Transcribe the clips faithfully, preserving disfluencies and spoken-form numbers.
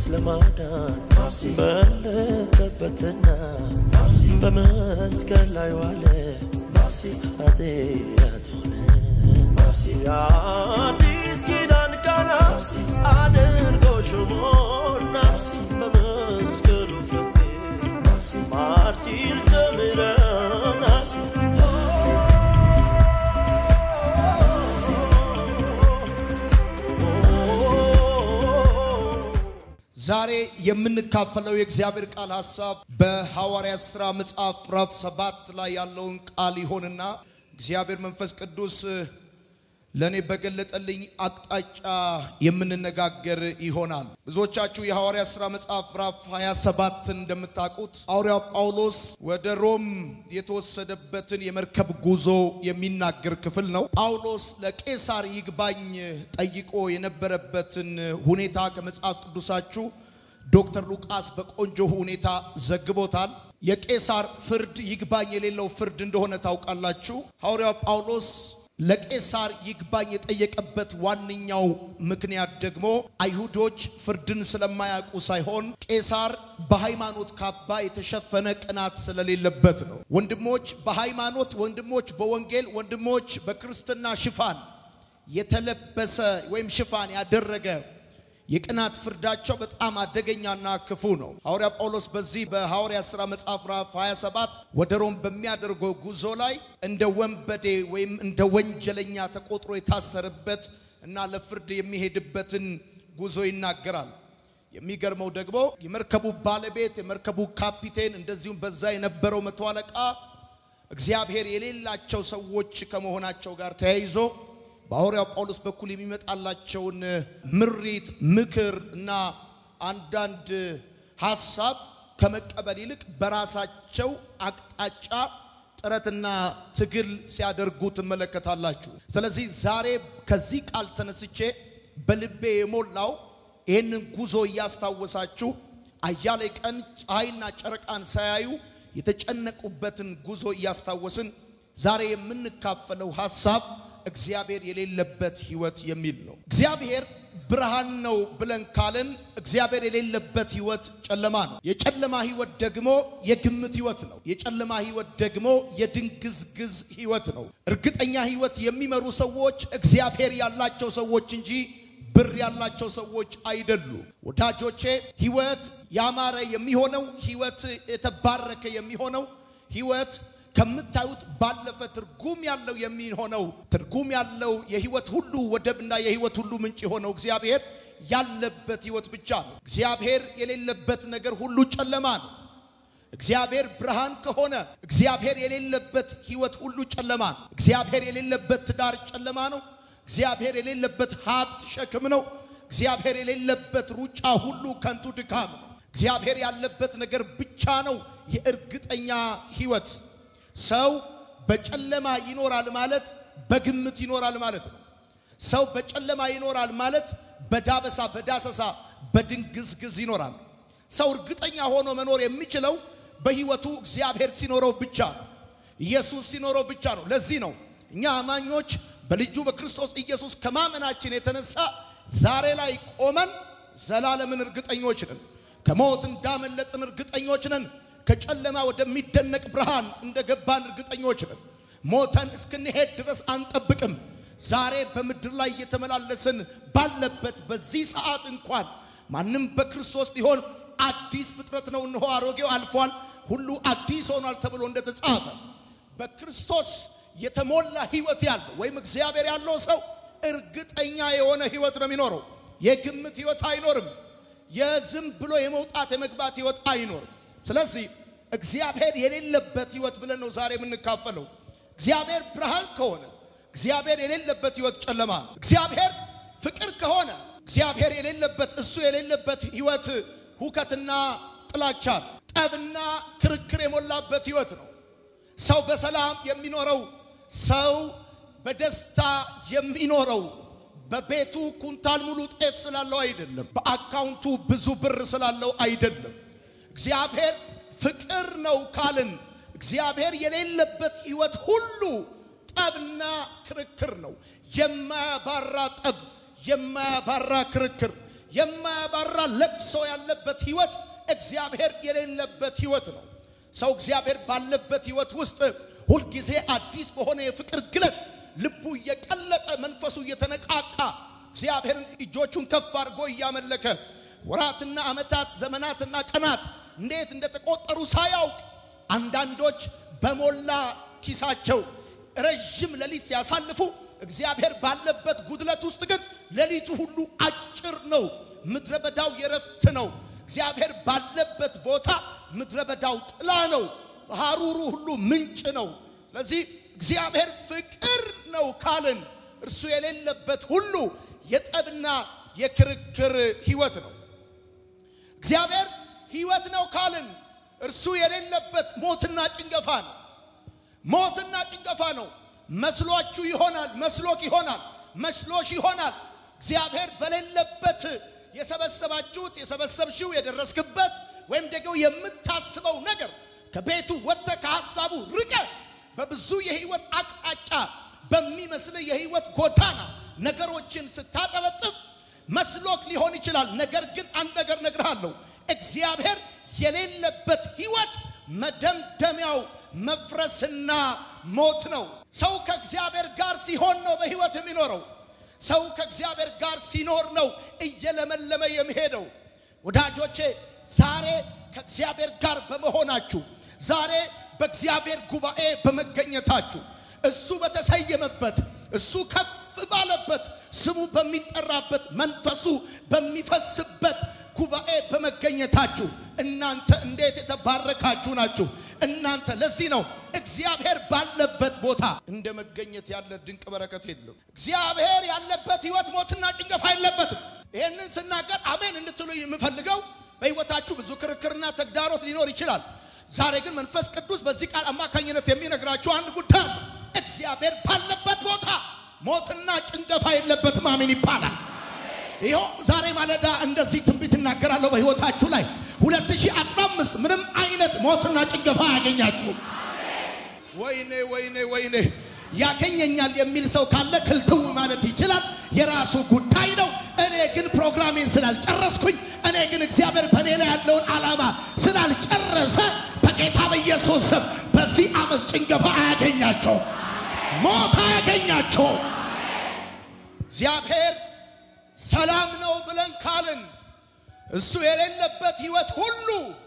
ለማዳን በለጠበትና በመስቀል ላይ ዋለ ኃጢአት ሆነ የአዲስ ኪዳን ቃና አድርጎ ሾሞና በመስቀሉ ፍቅር ማር ሲል ጀምረና ዛሬ የምንካፈለው የእግዚአብሔር ቃል ሐሳብ በሐዋርያት ሥራ መጽሐፍ ምዕራፍ ሰባት ላይ ያለውን ቃል ይሆንና እግዚአብሔር መንፈስ ቅዱስ ለኔ በገለጠልኝ አቅጣጫ የምንነጋገር ይሆናል። ብዙዎቻችሁ የሐዋርያት ሥራ መጽሐፍ ምዕራፍ ሃያ ሰባት እንደምታውቁት ሐዋርያው ጳውሎስ ወደ ሮም የተወሰደበትን የመርከብ ጉዞ የሚናገር ክፍል ነው። ጳውሎስ ለቄሳር ይግባኝ ጠይቆ የነበረበትን ሁኔታ ከመጽሐፍ ቅዱሳችሁ ዶክተር ሉቃስ በቆንጆ ሁኔታ ዘግቦታል። የቄሳር ፍርድ ይግባኝ የሌለው ፍርድ እንደሆነ ታውቃላችሁ። ሐዋርያው ጳውሎስ ለቄሳር ይግባኝ የጠየቀበት ዋንኛው ምክንያት ደግሞ አይሁዶች ፍርድን ስለማያውቁ ሳይሆን ቄሳር በሃይማኖት ካባ የተሸፈነ ቅናት ስለሌለበት ነው። ወንድሞች በሃይማኖት ወንድሞች በወንጌል ወንድሞች በክርስትና ሽፋን የተለበሰ ወይም ሽፋን ያደረገ የቅናት ፍርዳቸው በጣም አደገኛና ክፉ ነው። ሐዋርያ ጳውሎስ በዚህ በሐዋርያት ሥራ መጽሐፍ ምዕራፍ ሃያ ሰባት ወደ ሮም በሚያደርገው ጉዞ ላይ እንደ ወንበዴ ወይም እንደ ወንጀለኛ ተቆጥሮ የታሰረበት እና ለፍርድ የሚሄድበትን ጉዞ ይናገራል። የሚገርመው ደግሞ የመርከቡ ባለቤት የመርከቡ ካፒቴን እንደዚሁም በዛ የነበረው መቶ አለቃ እግዚአብሔር የሌላቸው ሰዎች ከመሆናቸው ጋር ተያይዞ በሐዋርያው ጳውሎስ በኩል የሚመጣላቸውን ምሪት ምክር እና አንዳንድ ሐሳብ ከመቀበል ይልቅ በራሳቸው አቅጣጫ ጥረትና ትግል ሲያደርጉ ተመለከታላችሁ። ስለዚህ ዛሬ ከዚህ ቃል ተነስቼ በልቤ የሞላው ይሄንን ጉዞ ያስታወሳችሁ አያሌ ቀን ፀሐይና ጨረቃን ሳያዩ የተጨነቁበትን ጉዞ ያስታወስን ዛሬ የምንካፈለው ሐሳብ እግዚአብሔር የሌለበት ህይወት የሚል ነው። እግዚአብሔር ብርሃን ነው ብለን ካለን እግዚአብሔር የሌለበት ህይወት ጨለማ ነው። የጨለማ ህይወት ደግሞ የግምት ህይወት ነው። የጨለማ ህይወት ደግሞ የድንግዝግዝ ህይወት ነው። እርግጠኛ ህይወት የሚመሩ ሰዎች እግዚአብሔር ያላቸው ሰዎች እንጂ ብር ያላቸው ሰዎች አይደሉም። ወዳጆቼ ህይወት ያማረ የሚሆነው ህይወት የተባረከ የሚሆነው ህይወት ከምታዩት ባለፈ ትርጉም ያለው የሚሆነው ትርጉም ያለው የህይወት ሁሉ ወደብና የህይወት ሁሉ ምንጭ የሆነው እግዚአብሔር ያለበት ህይወት ብቻ ነው። እግዚአብሔር የሌለበት ነገር ሁሉ ጨለማ ነው። እግዚአብሔር ብርሃን ከሆነ እግዚአብሔር የሌለበት ህይወት ሁሉ ጨለማ ነው። እግዚአብሔር የሌለበት ትዳር ጨለማ ነው። እግዚአብሔር የሌለበት ሀብት ሸክም ነው። እግዚአብሔር የሌለበት ሩጫ ሁሉ ከንቱ ድካም ነው። እግዚአብሔር ያለበት ነገር ብቻ ነው የእርግጠኛ ህይወት። ሰው በጨለማ ይኖራል ማለት በግምት ይኖራል ማለት ነው። ሰው በጨለማ ይኖራል ማለት በዳበሳ በዳሰሳ በድንግዝግዝ ይኖራል። ሰው እርግጠኛ ሆኖ መኖር የሚችለው በህይወቱ እግዚአብሔር ሲኖረው ብቻ ነው። ኢየሱስ ሲኖረው ብቻ ነው። ለዚህ ነው እኛ አማኞች በልጁ በክርስቶስ ኢየሱስ ከማመናችን የተነሳ ዛሬ ላይ ቆመን ዘላለምን እርግጠኞች ነን። ከሞት እንዳመለጥን እርግጠኞች ነን። ከጨለማ ወደሚደነቅ ብርሃን እንደገባን እርግጠኞች ነን። ሞተን እስክንሄድ ድረስ አንጠብቅም። ዛሬ በመድር ላይ እየተመላለስን ባለበት በዚህ ሰዓት እንኳን ማንም በክርስቶስ ቢሆን አዲስ ፍጥረት ነው፣ እነሆ አሮጌው አልፏል ሁሉ አዲስ ሆኗል ተብሎ እንደተጻፈ በክርስቶስ የተሞላ ህይወት ያለው ወይም እግዚአብሔር ያለው ሰው እርግጠኛ የሆነ ህይወት ነው የሚኖረው። የግምት ህይወት አይኖርም። የዝም ብሎ የመውጣት የመግባት ህይወት አይኖርም። ስለዚህ እግዚአብሔር የሌለበት ህይወት ብለን ነው ዛሬ የምንካፈለው። እግዚአብሔር ብርሃን ከሆነ እግዚአብሔር የሌለበት ህይወት ጨለማ ነው። እግዚአብሔር ፍቅር ከሆነ እግዚአብሔር የሌለበት እሱ የሌለበት ህይወት ሁከትና ጥላቻ ጠብና ክርክር የሞላበት ህይወት ነው። ሰው በሰላም የሚኖረው ሰው በደስታ የሚኖረው በቤቱ ኩንታል ሙሉ ጤፍ ስላለው አይደለም፣ በአካውንቱ ብዙ ብር ስላለው አይደለም። እግዚአብሔር ፍቅር ነው ካልን እግዚአብሔር የሌለበት ህይወት ሁሉ ጠብና ክርክር ነው። የማያባራ ጠብ፣ የማያባራ ክርክር፣ የማያባራ የሚያባራ ለቅሶ ያለበት ህይወት እግዚአብሔር የሌለበት ህይወት ነው። ሰው እግዚአብሔር ባለበት ህይወት ውስጥ ሁሉ ጊዜ አዲስ በሆነ የፍቅር ግለት ልቡ እየቀለጠ መንፈሱ እየተነቃቃ እግዚአብሔርን እጆቹን ከፍ አድርጎ እያመለከ ወራትና አመታት ዘመናትና ቀናት እንዴት እንደተቆጠሩ ሳያውቅ አንዳንዶች በሞላ ኪሳቸው ረጅም ሌሊት ሲያሳልፉ እግዚአብሔር ባለበት ጉድለት ውስጥ ግን ሌሊቱ ሁሉ አጭር ነው። ምድረበዳው የረፍት ነው። እግዚአብሔር ባለበት ቦታ ምድረበዳው ጥላ ነው። ሐሩሩ ሁሉ ምንጭ ነው። ስለዚህ እግዚአብሔር ፍቅር ነው ካልን እርሱ የሌለበት ሁሉ የጠብና የክርክር ህይወት ነው። እግዚአብሔር ህይወት ነው ካልን እርሱ የሌለበት ሞትና ጭንገፋ ነው። ሞትና ጭንገፋ ነው። መስሏችሁ ይሆናል፣ መስሎክ ይሆናል፣ መስሎሽ ይሆናል። እግዚአብሔር በሌለበት የሰበሰባችሁት የሰበሰብሽው የደረስክበት ወይም ደግሞ የምታስበው ነገር ከቤቱ ወጥተ ከሐሳቡ ርቀ በብዙ የህይወት አቅጣጫ በሚመስል የህይወት ጎዳና ነገሮችን ስታጠበጥብ መስሎክ ሊሆን ይችላል። ነገር ግን አንድ ነገር ነግርሃለሁ፣ እግዚአብሔር የሌለበት ህይወት መደምደሚያው መፍረስና ሞት ነው። ሰው ከእግዚአብሔር ጋር ሲሆን ነው በህይወት የሚኖረው። ሰው ከእግዚአብሔር ጋር ሲኖር ነው እየለመለመ የሚሄደው። ወዳጆቼ ዛሬ ከእግዚአብሔር ጋር በመሆናችሁ ዛሬ በእግዚአብሔር ጉባኤ በመገኘታችሁ እሱ በተሰየመበት እሱ ከፍ ባለበት ስሙ በሚጠራበት መንፈሱ በሚፈስበት ጉባኤ በመገኘታችሁ እናንተ እንዴት የተባረካችሁ ናችሁ። እናንተ ለዚህ ነው እግዚአብሔር ባለበት ቦታ እንደ መገኘት ያለ ድንቅ በረከት የለም። እግዚአብሔር ያለበት ህይወት ሞትና ጭንገፋ የለበትም። ይሄንን ስናገር አሜን እንድትሉ የምፈልገው በህይወታችሁ ብዙ ክርክርና ተግዳሮት ሊኖር ይችላል። ዛሬ ግን መንፈስ ቅዱስ በዚህ ቃል አማካኝነት የሚነግራችሁ አንድ ጉዳይ እግዚአብሔር ባለበት ቦታ ሞትና ጭንገፋ የለበትም። አሜን ይባላል። ይሄው ዛሬ ማለዳ እንደዚህ ትንቢት እናገራለሁ በህይወታችሁ ላይ ሁለት ሺህ አስራ አምስት ምንም አይነት ሞትና ጭንገፋ ያገኛችሁ። ወይኔ ወይኔ ወይኔ ያገኘኛል የሚል ሰው ካለ ክልትው ማለት ይችላል፣ የራሱ ጉዳይ ነው። እኔ ግን ፕሮግራሜን ስላልጨረስኩኝ እኔ ግን እግዚአብሔር በኔ ላይ ያለውን ዓላማ ስላልጨረሰ በጌታ በኢየሱስ ስም በዚህ ዓመት ጭንገፋ አያገኛችሁ፣ ሞት አያገኛችሁ። እግዚአብሔር ሰላም ነው ብለን ካልን እሱ የሌለበት ህይወት ሁሉ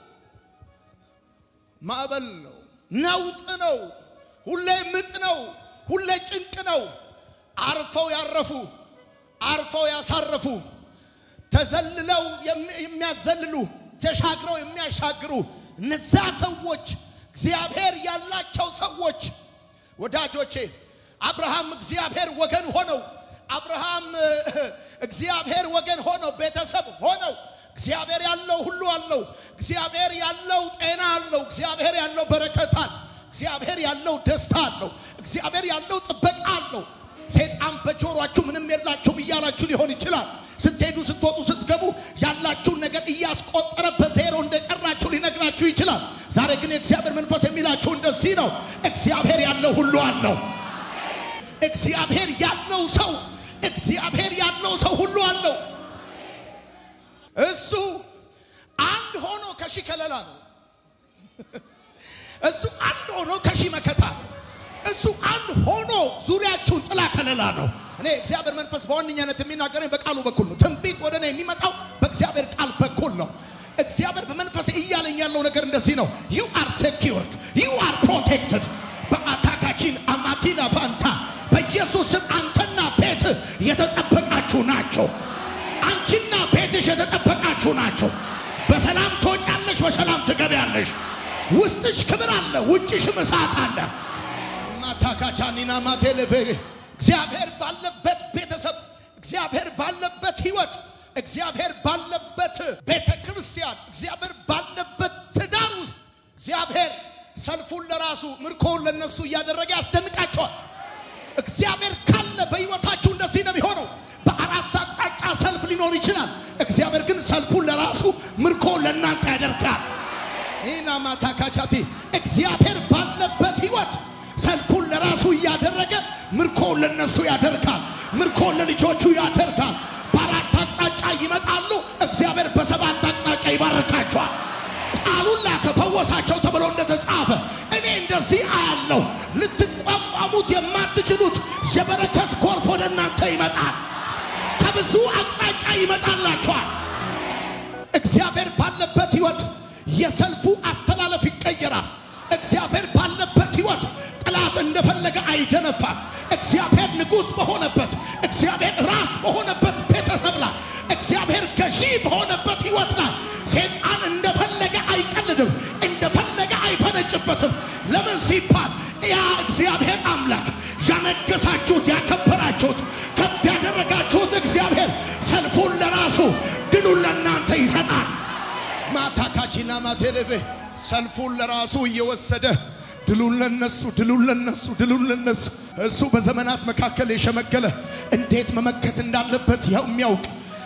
ማዕበል ነው፣ ነውጥ ነው፣ ሁሌ ምጥ ነው፣ ሁሌ ጭንቅ ነው። አርፈው ያረፉ አርፈው ያሳረፉ ተዘልለው የሚያዘልሉ ተሻግረው የሚያሻግሩ እነዛ ሰዎች እግዚአብሔር ያላቸው ሰዎች ወዳጆቼ አብርሃም እግዚአብሔር ወገን ሆነው አብርሃም እግዚአብሔር ወገን ሆነው ቤተሰብ ሆነው እግዚአብሔር ያለው ሁሉ አለው። እግዚአብሔር ያለው ጤና አለው። እግዚአብሔር ያለው በረከት አለው። እግዚአብሔር ያለው ደስታ አለው። እግዚአብሔር ያለው ጥበቃ አለው። ሰይጣን በጆሮአችሁ ምንም የላችሁም እያላችሁ ሊሆን ይችላል። ስትሄዱ ስትወጡ ስትገቡ ያላችሁ ነገር እያስቆጠረ በዜሮ እንደቀራችሁ ሊነግራችሁ ይችላል። ዛሬ ግን የእግዚአብሔር መንፈስ የሚላችሁ እንደዚህ ነው፣ እግዚአብሔር ያለው ሁሉ አለው። እግዚአብሔር ያለው ሰው እግዚአብሔር ያለው ሰው ሁሉ አለው። እሱ አንድ ሆኖ ከሺ ከለላ ነው። እሱ አንድ ሆኖ ከሺ መከታ ነው። እሱ አንድ ሆኖ ዙሪያችሁ ጥላ ከለላ ነው። እኔ እግዚአብሔር መንፈስ በዋነኛነት የሚናገረኝ በቃሉ በኩል ነው። ትንቢት ወደ እኔ የሚመጣው በእግዚአብሔር ቃል በኩል ነው። እግዚአብሔር በመንፈስ እያለኝ ያለው ነገር እንደዚህ ነው። you are secured, you are protected በአታካችን አማቲና ፋንታ በኢየሱስም አንተና ቤት የተጠበቃችሁ ናቸው። አንቺና ቤትሽ የተጠበቃችሁ ናቸው። በሰላም ትወጫለሽ፣ በሰላም ትገቢያለሽ። ውስጥሽ ክብር አለ፣ ውጭሽም እሳት አለ። ማታካቻኒና ማቴለፈ እግዚአብሔር ባለበት ቤተሰብ እግዚአብሔር ባለበት ህይወት እግዚአብሔር ባለበት ቤተክርስቲያን እግዚአብሔር ባለበት ትዳር ውስጥ እግዚአብሔር ሰልፉን ለራሱ ምርኮውን ለነሱ ያደረገ ያስደንቃቸዋል። እግዚአብሔር ካለ በህይወታችሁ እንደዚህ ነው የሚሆነው። በአራት አቅጣጫ ሰልፍ ሊኖር ይችላል። እግዚአብሔር ግን ሰልፉን ለራሱ ምርኮውን ለእናንተ ያደርጋል። ኢና ማታካቻቲ እግዚአብሔር ባለበት ህይወት ሰልፉን ለራሱ ያደረገ ምርኮውን ለነሱ ያደርጋል። ምርኮውን ለልጆቹ ያደርጋል። በአራት አቅጣጫ ይመጣሉ፣ እግዚአብሔር በሰባት አቅጣጫ ይባርካቸዋል ቃሉላ ከፈወሳቸው ተብሎ እንደተጻፈ እኔ እንደዚህ አያለው ልትቋቋሙት የማትችሉት የበረከት ጎርፍ ወደ እናንተ ይመጣል ከብዙ አቅጣጫ ይመጣላችኋል እግዚአብሔር ባለበት ህይወት የሰልፉ አስተላለፍ ይቀየራል እግዚአብሔር ባለበት ህይወት ጠላት እንደፈለገ አይደነፋም እግዚአብሔር ንጉስ በሆነበት እግዚአብሔር ራስ በሆነበት ቤተሰብ ላይ እግዚአብሔር ገዢ በሆነበት ህይወት ላይ ሰይጣን እንደፈለገ አይቀልድም እንደፈለገ አይፈነጭበትም ለምን ሲባል ያ እግዚአብሔር አምላክ ያነገሳችሁት ያከበራችሁት ከፍ ያደረጋችሁት እግዚአብሔር ሰልፉን ለራሱ ድሉን ለእናንተ ይሰጣል ማታካቺና ማቴሌቬ ሰልፉን ለራሱ እየወሰደ ድሉን ለነሱ ድሉን ለነሱ ድሉን ለነሱ እሱ በዘመናት መካከል የሸመገለ እንዴት መመከት እንዳለበት የሚያውቅ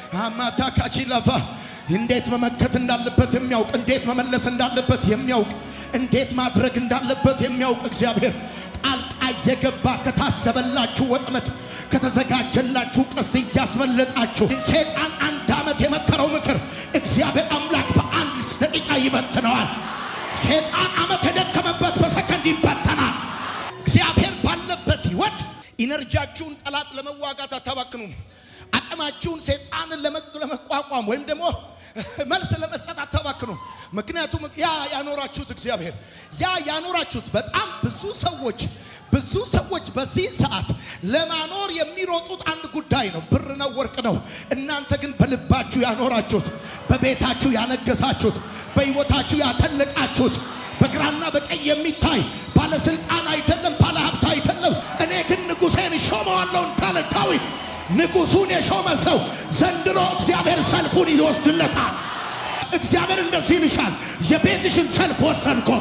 ማታካቺላፋ እንዴት መመከት እንዳለበት የሚያውቅ እንዴት መመለስ እንዳለበት የሚያውቅ እንዴት ማድረግ እንዳለበት የሚያውቅ እግዚአብሔር ጣልቃ የገባ ከታሰበላችሁ ወጥመድ ከተዘጋጀላችሁ ቀስት ያስመለጣችሁ ሰይጣን አንድ አመት የመከረው ምክር እግዚአብሔር አምላክ በአንድ ደቂቃ ይበትነዋል ሰይጣን አመት የደከመበት በሰከንድ ይበተናል እግዚአብሔር ባለበት ህይወት ኢነርጂያችሁን ጠላት ለመዋጋት አታባክኑም አቅማችሁን ሰይጣንን ለመቋቋም ወይም ደግሞ መልስ ለመስጠት አታባክኑም ምክንያቱም ያ ያኖራችሁት እግዚአብሔር ያ ያኖራችሁት በጣም ብዙ ሰዎች ብዙ ሰዎች በዚህ ሰዓት ለማኖር የሚሮጡት አንድ ጉዳይ ነው ብር ነው ወርቅ ነው እናንተ ግን በልባችሁ ያኖራችሁት በቤታችሁ ያነገሳችሁት በህይወታችሁ ያተለቃችሁት በግራና በቀኝ የሚታይ ባለስልጣን አይደለም ባለሀብት አይደለም እኔ ግን ንጉሴን ሾመዋለሁ እንዳለ ዳዊት ንጉሱን የሾመ ሰው ዘንድሮ እግዚአብሔር ሰልፉን ይወስድለታል እግዚአብሔር እንደዚህ ይልሻል የቤትሽን ሰልፍ ወሰድኩት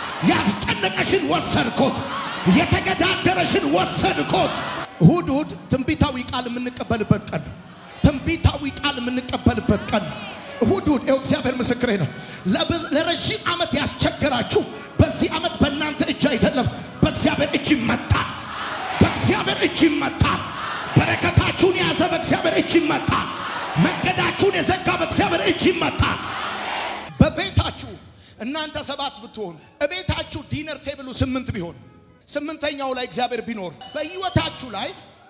ያስጨነቀሽን ወሰድኩት የተገዳደረሽን ወሰድኩት እሁድ እሁድ ትንቢታዊ ቃል የምንቀበልበት ቀን ትንቢታዊ ቃል የምንቀበልበት ቀን እሁድ እሁድ እግዚአብሔር ምስክሬ ነው ለረጅም አመት ያስቸገራችሁ በዚህ አመት በእናንተ እጅ አይደለም በእግዚአብሔር እጅ ይመጣል በእግዚአብሔር እጅ ይመጣል በረከታችሁን ያዘ በእግዚአብሔር እጅ ይመጣል መንገዳችሁን የዘጋ በእግዚአብሔር እጅ ይመጣል በቤታችሁ እናንተ ሰባት ብትሆኑ እቤታችሁ ዲነር ቴብሉ ስምንት ቢሆን ስምንተኛው ላይ እግዚአብሔር ቢኖር በህይወታችሁ ላይ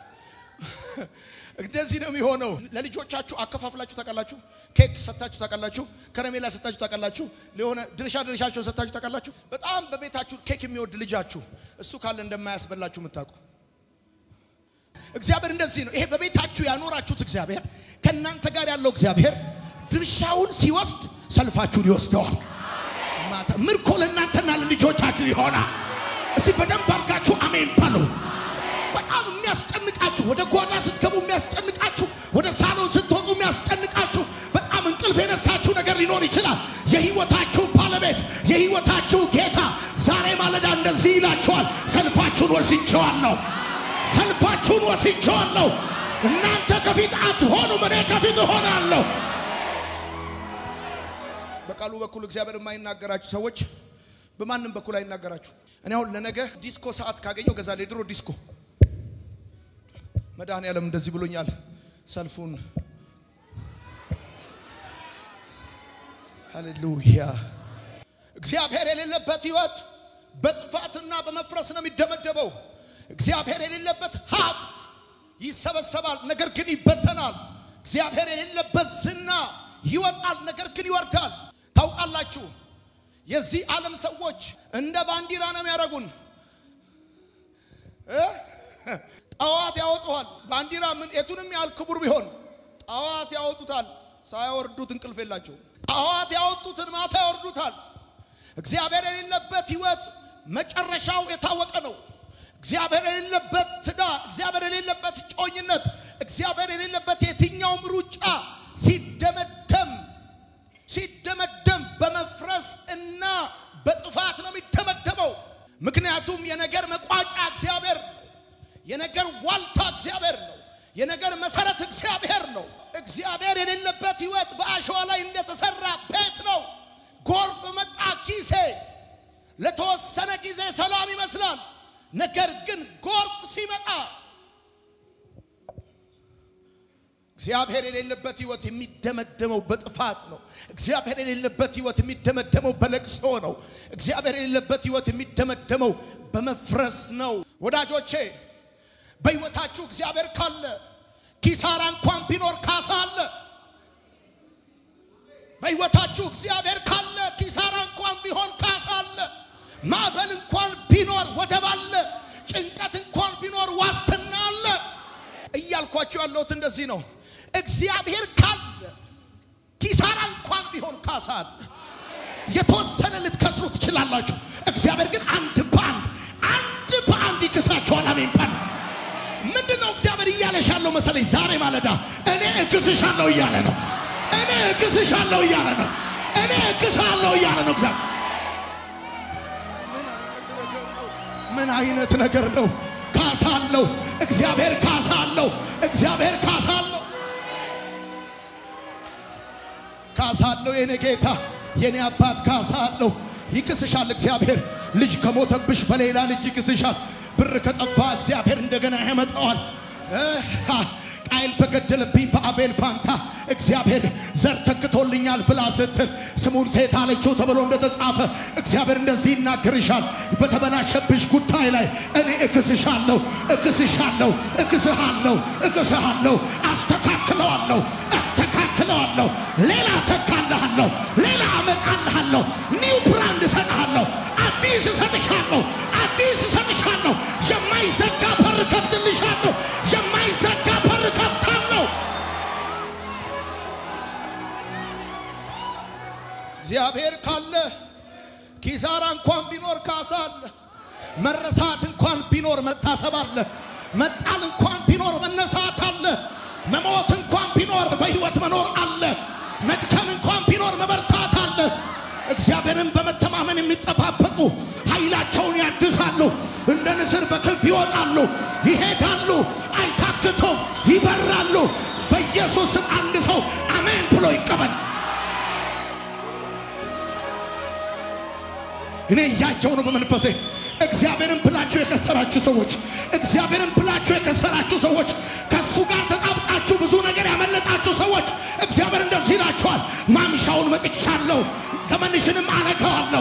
እንደዚህ ነው የሚሆነው ለልጆቻችሁ አከፋፍላችሁ ታቀላችሁ ኬክ ሰጣችሁ ታቀላችሁ ከረሜላ ሰጣችሁ ታቀላችሁ ለሆነ ድርሻ ድርሻቸው ሰጣችሁ ታቀላችሁ በጣም በቤታችሁ ኬክ የሚወድ ልጃችሁ እሱ ካለ እንደማያስበላችሁ መታቁ እግዚአብሔር እንደዚህ ነው ይሄ በቤታችሁ ያኖራችሁት እግዚአብሔር ከናንተ ጋር ያለው እግዚአብሔር ድርሻውን ሲወስድ ሰልፋችሁን ይወስደዋል ማታ ምርኮ ለናንተና ለልጆቻችሁ ይሆናል እስቲ በደንብ አርጋችሁ አሜን በሉ በጣም የሚያስጨንቃችሁ ወደ ጓዳ ስትገቡ የሚያስጨንቃችሁ ወደ ሳሎን ስትወጡ የሚያስጨንቃችሁ በጣም እንቅልፍ የነሳችሁ ነገር ሊኖር ይችላል የህይወታችሁ ባለቤት የህይወታችሁ ጌታ ዛሬ ማለዳ እንደዚህ ይላችኋል ሰልፋችሁን ወስጄዋለሁ ሰልፋችሁን ወስጄዋለሁ እናንተ ከፊት አትሆኑም እኔ ከፊት እሆናለሁ በቃሉ በኩል እግዚአብሔር የማይናገራችሁ ሰዎች በማንም በኩል አይናገራችሁ እኔ አሁን ለነገ ዲስኮ ሰዓት ካገኘው ገዛለ ድሮ ዲስኮ መድኃኔ ዓለም እንደዚህ ብሎኛል ሰልፉን ሃሌሉያ እግዚአብሔር የሌለበት ህይወት በጥፋትና በመፍረስ ነው የሚደመደበው እግዚአብሔር የሌለበት ሀብት ይሰበሰባል ነገር ግን ይበተናል እግዚአብሔር የሌለበት ዝና ይወጣል ነገር ግን ይወርዳል ታውቃላችሁ የዚህ ዓለም ሰዎች እንደ ባንዲራ ነው የሚያረጉን እ ጣዋት ያወጡታል ባንዲራ ምን የቱንም ያህል ክቡር ቢሆን ጣዋት ያወጡታል ሳይወርዱት እንቅልፍ የላቸው ጣዋት ያወጡትን ማታ ያወርዱታል እግዚአብሔር የሌለበት ህይወት መጨረሻው የታወቀ ነው እግዚአብሔር የሌለበት ትዳር እግዚአብሔር የሌለበት ጮኝነት እግዚአብሔር የሌለበት የትኛውም ሩጫ ሲደመደም ሲደመደም በመፍረስ እና በጥፋት ነው የሚደመደመው ምክንያቱም የነገር መቋጫ እግዚአብሔር የነገር ዋልታ እግዚአብሔር ነው የነገር መሰረት እግዚአብሔር ነው እግዚአብሔር የሌለበት ህይወት በአሸዋ ላይ እንደተሰራ ቤት ነው ጎርፍ መጣ ጊዜ ለተወሰነ ጊዜ ሰላም ይመስላል ነገር ግን ጎርፍ ሲመጣ እግዚአብሔር የሌለበት ህይወት የሚደመደመው በጥፋት ነው። እግዚአብሔር የሌለበት ህይወት የሚደመደመው በለቅሶ ነው። እግዚአብሔር የሌለበት ህይወት የሚደመደመው በመፍረስ ነው። ወዳጆቼ በህይወታችሁ እግዚአብሔር ካለ ኪሳራ እንኳን ቢኖር ካሳ አለ። በህይወታችሁ እግዚአብሔር ካለ ኪሳራ እንኳን ቢሆን ካሳ አለ። ማዕበል እንኳን ቢኖር ወደብ አለ። ጭንቀት እንኳን ቢኖር ዋስትና አለ። እያልኳችሁ ያለሁት እንደዚህ ነው። እግዚአብሔር ካለ ኪሳራ እንኳን ቢሆን ካሳ አለ። የተወሰነ ልትከስሩ ትችላላችሁ። እግዚአብሔር ግን አንድ ባንድ አንድ ባንድ ይክሳችኋል። አሜን ባንድ ምንድነው እግዚአብሔር እያለሽ ያለው መሰለኝ? ዛሬ ማለዳ እኔ እክስሻለሁ እያለ ነው። እኔ እክስሻለሁ እያለ ነው። እኔ እክስሻለሁ እያለ ነው እግዚአብሔር። ምን አይነት ነገር ነው? ካሳ አለው እግዚአብሔር። ካሳ አለው እግዚአብሔር። ካሳ አለው ካሳ አለው። የኔ ጌታ የኔ አባት ካሳ አለው። ይክስሻል እግዚአብሔር። ልጅ ከሞተብሽ በሌላ ልጅ ይክስሻል። ብር ከጠፋ እግዚአብሔር እንደገና ያመጣዋል። ቃይል በገደለብኝ በአቤል ፋንታ እግዚአብሔር ዘር ተክቶልኛል ብላ ስትል ስሙን ሴት አለችው ተብሎ እንደተጻፈ እግዚአብሔር እንደዚህ ይናገርሻል። በተበላሸብሽ ጉዳይ ላይ እኔ እክስሻለሁ እክስሻለሁ እክስሃለሁ እክስሃለሁ አስተካክለዋለሁ አስተካክለዋለሁ። ሌላ ተካልሃለሁ ሌላ አመጣልሃለሁ። ኒው ብራንድ እሰጥሃለሁ። አዲስ እሰጥሻለሁ አዲስ እሰጥሻለሁ። የማይዘጋ በር ከፍትልሻለሁ። የማይዘጋ በር ከፍታለሁ። እግዚአብሔር ካለ ኪሳራ እንኳን ቢኖር ካሳ አለ። መረሳት እንኳን ቢኖር መታሰብ አለ። መጣል እንኳን ቢኖር መነሳት አለ። መሞት እንኳን ቢኖር በህይወት መኖር አለ። መድከም እንኳን ቢኖር መበርታት አለ። እግዚአብሔርን በመተማመን የሚጠባበቁ ኃይላቸውን ያድሳሉ። እንደ ንስር በክንፍ ይወጣሉ፣ ይሄዳሉ፣ አይታክቱም፣ ይበራሉ። በኢየሱስ አንድ ሰው አሜን ብሎ ይቀበል። እኔ ያያው ነው በመንፈሴ። እግዚአብሔርን ብላችሁ የከሰራችሁ ሰዎች እግዚአብሔርን ብላችሁ የከሰራችሁ ሰዎች ከሱ ጋር ተጣብቃችሁ ብዙ ነገር ያመለጣችሁ ሰዎች እግዚአብሔር እንደዚህ ይላችኋል። ማምሻውን መጥቻለሁ፣ ዘመንሽንም አረጋዋለሁ።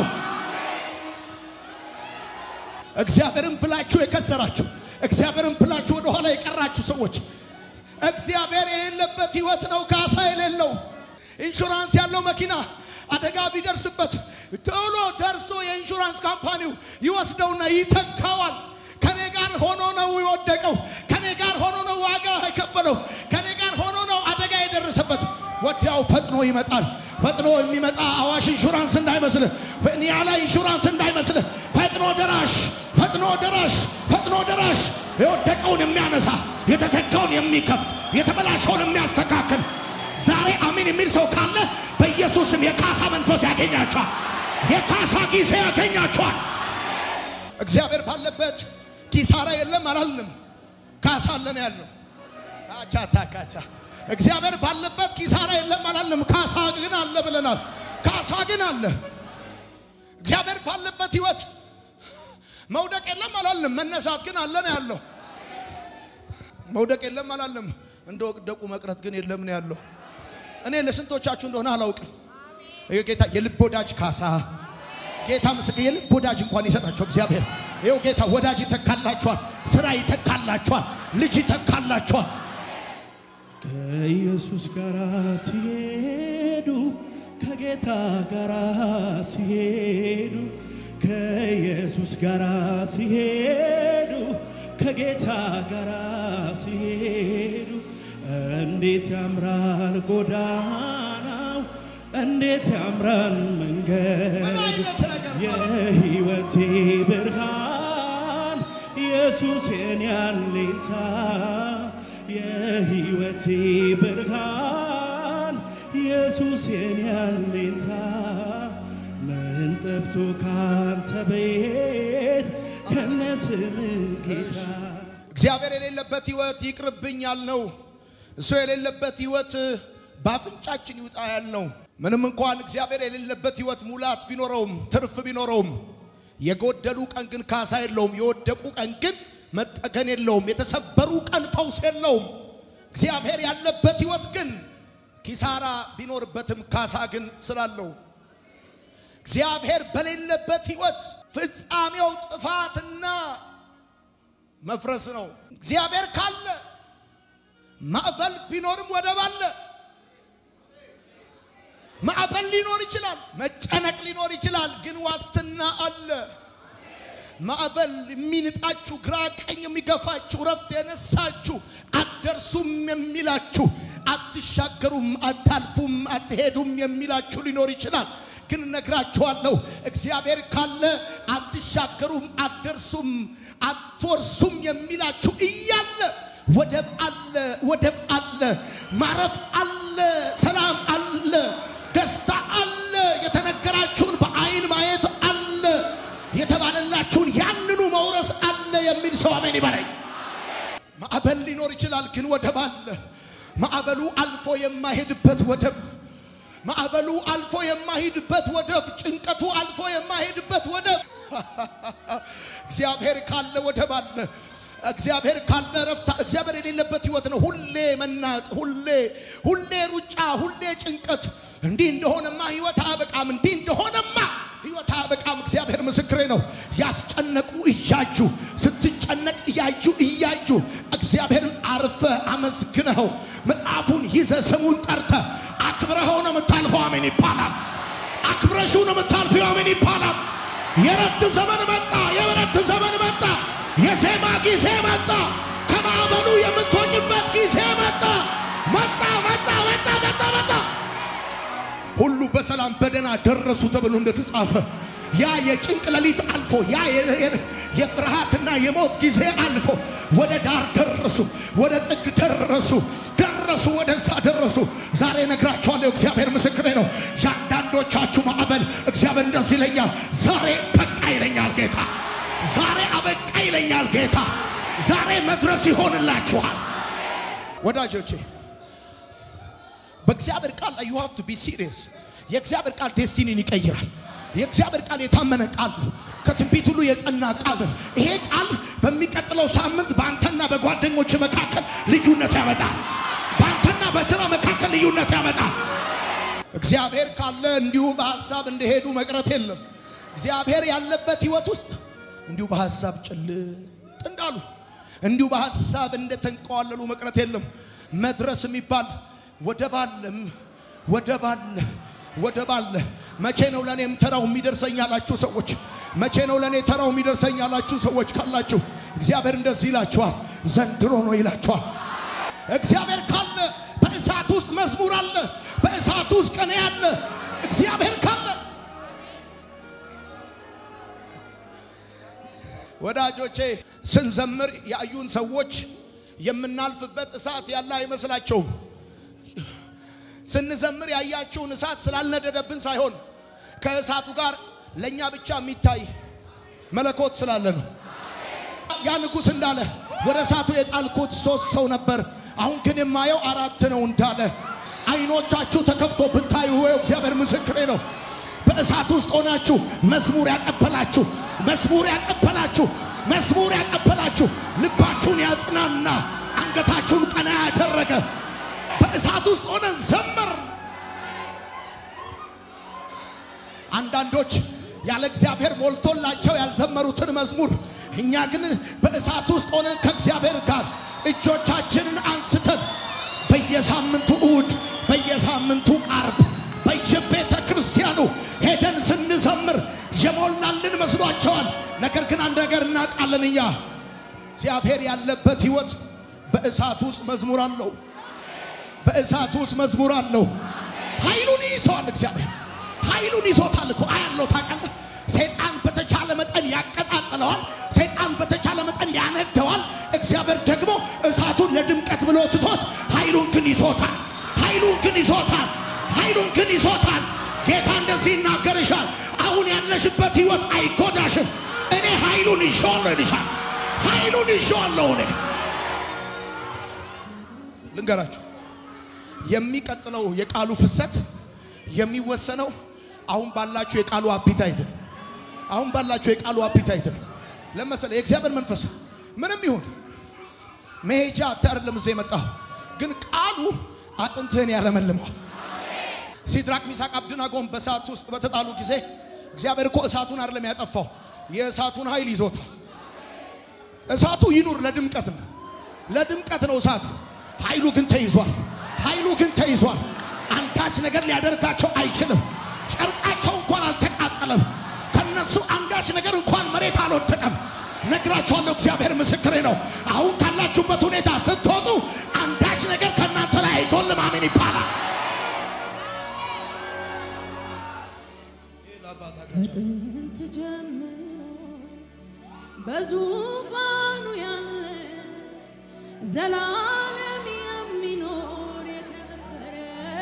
እግዚአብሔርን ብላችሁ የከሰራችሁ እግዚአብሔርን ብላችሁ ወደ ኋላ የቀራችሁ ሰዎች እግዚአብሔር የሌለበት ህይወት ነው ካሳ የሌለው። ኢንሹራንስ ያለው መኪና አደጋ ቢደርስበት ቶሎ ደርሶ የኢንሹራንስ ካምፓኒው ይወስደውና ይተካዋል። ከኔ ጋር ሆኖ ነው የወደቀው፣ ከኔ ጋር ሆኖ ነው ዋጋ የከፈለው፣ ከኔ ጋር ሆኖ ነው አደጋ የደረሰበት። ወዲያው ፈጥኖ ይመጣል። ፈጥኖ የሚመጣ አዋሽ ኢንሹራንስ እንዳይመስል፣ ኒያላ ኢንሹራንስ እንዳይመስል፣ ፈጥኖ ደራሽ ፈጥኖ ደራሽ ፈጥኖ ደራሽ የወደቀውን የሚያነሳ የተዘጋውን የሚከፍት የተበላሸውን የሚያስተካክል። ዛሬ አሜን የሚል ሰው ካለ በኢየሱስም የካሳ መንፈስ ያገኛቸዋል። የካሳ ጊዜ ያገኛቸዋል። እግዚአብሔር ባለበት ኪሳራ የለም አላልንም። ካሳ አለ ነው ያለው። አቻ ታካቻ እግዚአብሔር ባለበት ኪሳራ የለም አላልንም። ካሳ ግን አለ ብለናል። ካሳ ግን አለ። እግዚአብሔር ባለበት ህይወት መውደቅ የለም አላልንም። መነሳት ግን አለ ነው ያለው። መውደቅ የለም አላልንም። እንደወደቁ መቅረት ግን የለም ነው ያለው። እኔ ለስንቶቻችሁ እንደሆነ አላውቅም። ጌታ የልብ ወዳጅ ካሳ ጌታ ምስክ የልብ ወዳጅ እንኳን ይሰጣቸው እግዚአብሔር። ይሄው ጌታ ወዳጅ ይተካላችኋል፣ ስራ ይተካላችኋል፣ ልጅ ይተካላችኋል። ከኢየሱስ ጋር ሲሄዱ ከጌታ ጋር ሲሄዱ ከኢየሱስ ጋር ሲሄዱ ከጌታ ጋር ሲሄዱ እንዴት ያምራል ጎዳናው እንዴት ያምራል መንገዱ የህይወቴ ብርሃን ኢየሱስ የኔ አለኝታ የህይወቴ ብርሃን ኢየሱስ የኔ አለኝታ ምን ጠፍቶ ካንተ ቤት ከነስም ጌታ እግዚአብሔር የሌለበት ህይወት ይቅርብኛል ነው። እሱ የሌለበት ህይወት ባፍንጫችን ይውጣ ያልነው። ምንም እንኳን እግዚአብሔር የሌለበት ህይወት ሙላት ቢኖረውም ትርፍ ቢኖረውም የጎደሉ ቀን ግን ካሳ የለውም። የወደቁ ቀን ግን መጠገን የለውም። የተሰበሩ ቀን ፈውስ የለውም። እግዚአብሔር ያለበት ህይወት ግን ኪሳራ ቢኖርበትም ካሳ ግን ስላለው እግዚአብሔር በሌለበት ህይወት ፍጻሜው ጥፋትና መፍረስ ነው እግዚአብሔር ካለ ማዕበል ቢኖርም ወደብ አለ ማዕበል ሊኖር ይችላል መጨነቅ ሊኖር ይችላል ግን ዋስትና አለ ማዕበል የሚንጣችሁ ግራ ቀኝ የሚገፋችሁ ረፍት የነሳችሁ አትደርሱም የሚላችሁ አትሻገሩም አታልፉም አትሄዱም የሚላችሁ ሊኖር ይችላል ግን ነግራችኋለሁ እግዚአብሔር ካለ አትሻገሩም አትደርሱም አትወርሱም የሚላችሁ እያለ ወደብ አለ ወደብ አለ ማረፍ አለ ሰላም አለ ደስታ አለ የተነገራችሁን በአይን ማየት አለ የተባለላችሁን ያንኑ መውረስ አለ የሚል ሰው አሜን ይበለኝ ማዕበል ሊኖር ይችላል ግን ወደብ አለ ማዕበሉ አልፎ የማይሄድበት ወደብ ማዕበሉ አልፎ የማይሄድበት ወደብ ጭንቀቱ አልፎ የማይሄድበት ወደብ እግዚአብሔር ካለ ወደብ አለ እግዚአብሔር ካለ ረፍታ እግዚአብሔር የሌለበት ህይወት ነው ሁሌ መናጥ ሁሌ ሁሌ ሩጫ ሁሌ ጭንቀት እንዴ እንደሆነማ ህይወት አበቃም እንዴ እንደሆነማ ህይወት አበቃም እግዚአብሔር ምስክሬ ነው ያስጨነቁ እያጁ ስትጨነቅ እያጁ እያጁ እግዚአብሔርን አርፈ አመስግነው መጽሐፉን ይዘ ስሙን ጠርተ አክብረው ነው መታልፈው አሜን ይባላል አክብረሽው ነው መታልፈው አሜን ይባላል የረፍት ዘመን መጣ የረፍት ዘመን መጣ የዜማ ጊዜ መጣ ከማዕበሉ የምትሆኝበት ጊዜ መጣ መጣ መጣ መጣ መጣ መጣ ሁሉ በሰላም በደና ደረሱ ተብሎ እንደተጻፈ ያ የጭንቅ ሌሊት አልፎ ያ የፍርሃትና የሞት ጊዜ አልፎ ወደ ዳር ደረሱ ወደ ጥግ ደረሱ ደረሱ ወደዛ ደረሱ ዛሬ ነግራችኋለሁ እግዚአብሔር ምስክሬ ነው ያንዳንዶቻችሁ ማዕበል እግዚአብሔር እንደዚህ ይለኛል ዛሬ በቃ ይለኛል ጌታ ዛሬ አበቃ ይለኛል ጌታ ዛሬ መድረስ ይሆንላችኋል ወዳጆቼ በእግዚአብሔር ቃል ላይ you have to be serious የእግዚአብሔር ቃል ዴስቲኒን ይቀይራል የእግዚአብሔር ቃል የታመነ ቃል ከትንቢት ሁሉ የጸና ቃል ይሄ ቃል በሚቀጥለው ሳምንት ባንተና በጓደኞች መካከል ልዩነት ያመጣል ባንተና በስራ መካከል ልዩነት ያመጣል እግዚአብሔር ካለ እንዲሁ በሐሳብ እንደሄዱ መቅረት የለም እግዚአብሔር ያለበት ህይወት ውስጥ እንዲሁ በሐሳብ ጭልጥ እንዳሉ እንዲሁ በሐሳብ እንደተንቀዋለሉ መቅረት የለም መድረስ የሚባል ወደባለም ወደባለ ወደባለ መቼ ነው ለኔም ተራው የሚደርሰኛላችሁ ሰዎች መቼ ነው ለኔ ተራው የሚደርሰኛላችሁ ሰዎች ካላችሁ እግዚአብሔር እንደዚህ ይላችኋል ዘንድሮ ነው ይላችኋል እግዚአብሔር ካለ በእሳት ውስጥ መዝሙር አለ በእሳት ውስጥ ቀኔ አለ እግዚአብሔር ካለ ወዳጆቼ ስንዘምር ያዩን ሰዎች የምናልፍበት እሳት ያለ አይመስላቸውም ስንዘምር ያያችሁን እሳት ስላልነደደብን ሳይሆን ከእሳቱ ጋር ለኛ ብቻ የሚታይ መለኮት ስላለ ነው ያ ንጉስ እንዳለ ወደ እሳቱ የጣልኩት ሶስት ሰው ነበር አሁን ግን የማየው አራት ነው እንዳለ አይኖቻችሁ ተከፍቶ ብታዩ ወይ እግዚአብሔር ምስክሬ ነው በእሳት ውስጥ ሆናችሁ መዝሙር ያቀበላችሁ መዝሙር ያቀበላችሁ መዝሙር ያቀበላችሁ ልባችሁን ያጽናና አንገታችሁን ቀና ያደረገ በእሳት ውስጥ ሆነን ዘመር አንዳንዶች ያለ እግዚአብሔር ሞልቶላቸው ያልዘመሩትን መዝሙር እኛ ግን በእሳት ውስጥ ሆነን ከእግዚአብሔር ጋር እጆቻችንን አንስተን በየሳምንቱ እሁድ በየሳምንቱ ዓርብ በየቤተ ክርስቲያኑ ሄደን ስንዘምር የሞላልን መስሏቸዋል ነገር ግን አንድ ነገር እናቃለንኛ እግዚአብሔር ያለበት ህይወት በእሳት ውስጥ መዝሙር አለው በእሳት ውስጥ መዝሙር አለው ኃይሉን ይዟል እግዚአብሔር ኃይሉን ይዞታል እኮ አያለው ታቀለ ሰይጣን በተቻለ መጠን ያቀጣጥለዋል ሰይጣን በተቻለ መጠን ያነደዋል እግዚአብሔር ደግሞ እሳቱን ለድምቀት ብሎ ትቶት ኃይሉን ግን ይዞታል ኃይሉን ግን ይዞታል ኃይሉን ግን ይዞታል ጌታ እንደዚህ ይናገርሻል አሁን ያለሽበት ህይወት አይጎዳሽም እኔ ኃይሉን ይዤዋለሁ ይልሻል ኃይሉን ይዤዋለሁ እኔ ልንገራችሁ የሚቀጥለው የቃሉ ፍሰት የሚወሰነው አሁን ባላችሁ የቃሉ አፒታይት አሁን ባላችሁ የቃሉ አፒታይት ለምሳሌ የእግዚአብሔር መንፈስ ምንም ይሁን መሄጃ አይደለም እዚህ የመጣው ግን ቃሉ አጥንትህን ያለመልመዋል ሲድራቅ ሚሳቅ አብደናጎም በእሳት ውስጥ በተጣሉ ጊዜ እግዚአብሔር እኮ እሳቱን አይደለም ያጠፋው የእሳቱን ኃይል ይዞታል እሳቱ ይኑር ለድምቀት ነው ለድምቀት ነው እሳቱ ኃይሉ ግን ተይዟል ኃይሉ ግን ተይዟል አንዳች ነገር ሊያደርጋቸው አይችልም ጨርቃቸው እንኳን አልተቃጠለም ከነሱ አንዳች ነገር እንኳን መሬት አልወደቀም ነግራቸዋለሁ እግዚአብሔር ምስክሬ ነው አሁን ካላችሁበት ሁኔታ ስትወጡ አንዳች ነገር ከናንተ ላይ አይጎልም አሜን ይባላል ከጥንት ጀምሮ በዙፋኑ ያለ ዘላለም የሚኖር የከበረ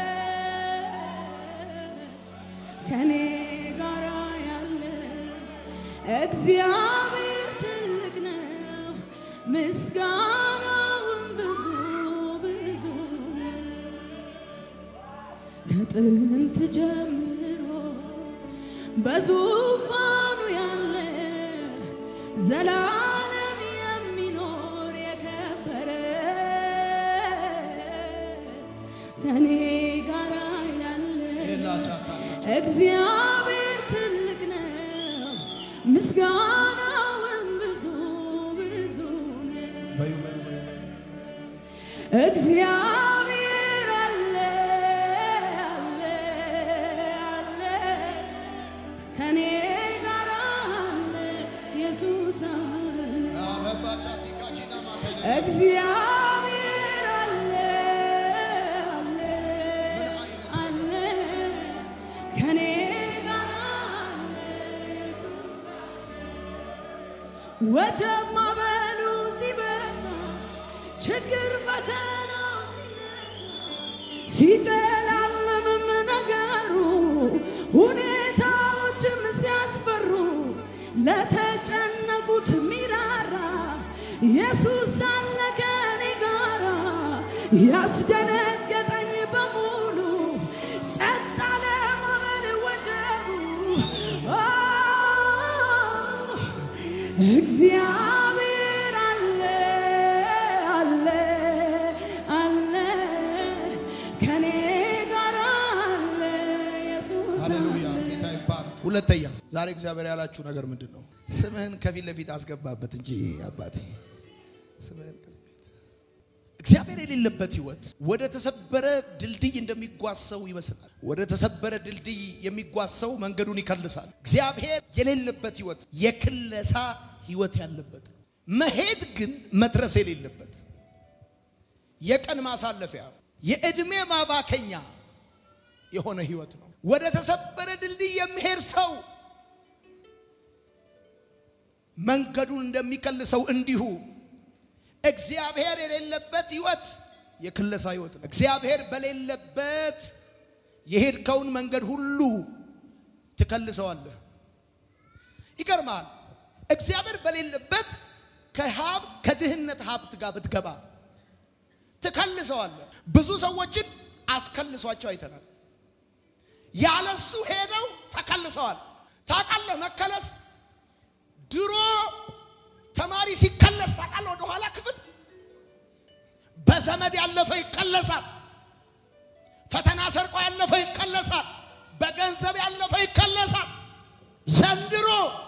ከኔ ጋር ያለ እግዚአብሔር ትልቅ ነው ምስጋናውን ብዙ ብዙ ነው ከጥንት ጀምሮ በዙፋኑ ያለ ዘላለም የሚኖር የከበረ ከኔ ጋር ያለ እግዚአብሔር ትልቅ ነው ምስጋናውን ብዙ ብዙ ነው እግዚአብሔር አለ አለ አለ ከኔ ጋር አለ ኢየሱስ አለ እግዚአብሔር አለ አለ አለ ከኔ ጋር አለ ኢየሱስ ወጀብ ማዕበሉ ሲበዛ ችግር ፈተናው ሲነሳ ሲጨላለምም ነገሩ ሁኔታዎችም ሲያስፈሩ ለተጨነቁት ሚራራ ኢየሱስ አለ ከኔ ጋራ ያስደነገጠኝ በሙሉ ጸጥ አለ ማዕበል ወጀቡ እግዚአብሔር አለ አለ አለ ከኔ ጋር አለ ኢየሱስ ሃሌሉያ ጌታ ይባረክ ሁለተኛ ዛሬ እግዚአብሔር ያላችሁ ነገር ምንድነው ስምህን ከፊት ለፊት አስገባበት እንጂ አባቴ ስምህን እግዚአብሔር የሌለበት ህይወት ወደ ተሰበረ ድልድይ እንደሚጓሰው ይመስላል ወደ ተሰበረ ድልድይ የሚጓሰው መንገዱን ይከልሳል እግዚአብሔር የሌለበት ህይወት የክለሳ ህይወት ያለበት መሄድ ግን መድረስ የሌለበት የቀን ማሳለፊያ የእድሜ ማባከኛ የሆነ ህይወት ነው ወደ ተሰበረ ድልድይ የሚሄድ ሰው መንገዱን እንደሚከልሰው እንዲሁ እግዚአብሔር የሌለበት ህይወት የክለሳ ህይወት ነው እግዚአብሔር በሌለበት የሄድከውን መንገድ ሁሉ ትከልሰዋለህ ይገርማል እግዚአብሔር በሌለበት ከሀብት ከድህነት ሀብት ጋር ብትገባ ትከልሰዋለህ ብዙ ሰዎችን አስከልሷቸው አይተናል ያለሱ ሄደው ተከልሰዋል ታውቃለህ መከለስ ድሮ ተማሪ ሲከለስ ታውቃለህ ወደ ኋላ ክፍል በዘመድ ያለፈ ይከለሳል ፈተና ሰርቆ ያለፈ ይከለሳል በገንዘብ ያለፈ ይከለሳል ዘንድሮ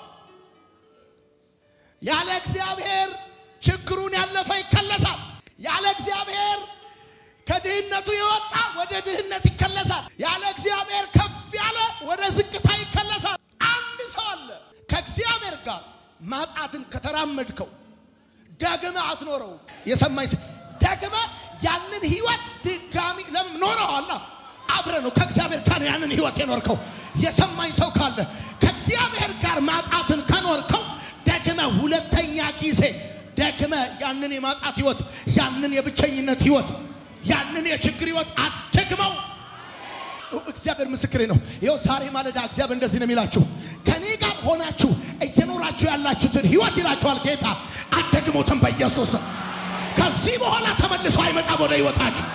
ያለ እግዚአብሔር ችግሩን ያለፈ ይከለሳል ያለ እግዚአብሔር ከድህነቱ ይወጣ ወደ ድህነት ይከለሳል ያለ እግዚአብሔር ከፍ ያለ ወደ ዝቅታ ይከለሳል አንድ ሰው አለ ከእግዚአብሔር ጋር ማጣትን ከተራመድከው ዳግመ አትኖረው የሰማይ ዳግመ ያንን ህይወት ድጋሚ ለምን ኖረዋል አብረ ነው ከእግዚአብሔር ጋር ያንን ህይወት የኖርከው የሰማይ ሰው ካለ ከእግዚአብሔር ጋር ማጣትን ከኖርከው ዳግመ ሁለተኛ ጊዜ ዳግመ ያንን የማጣት ህይወት ያንን የብቸኝነት ህይወት ያንን የችግር ህይወት አትደግመው እግዚአብሔር ምስክሬ ነው ይሄው ዛሬ ማለዳ እግዚአብሔር እንደዚህ ነው የሚላችሁ ከኔ ጋር ሆናችሁ እየኖራችሁ ያላችሁትን ህይወት ይላችኋል ጌታ አትደግሙትም በኢየሱስ ከዚህ በኋላ ተመልሶ አይመጣም ወደ ህይወታችሁ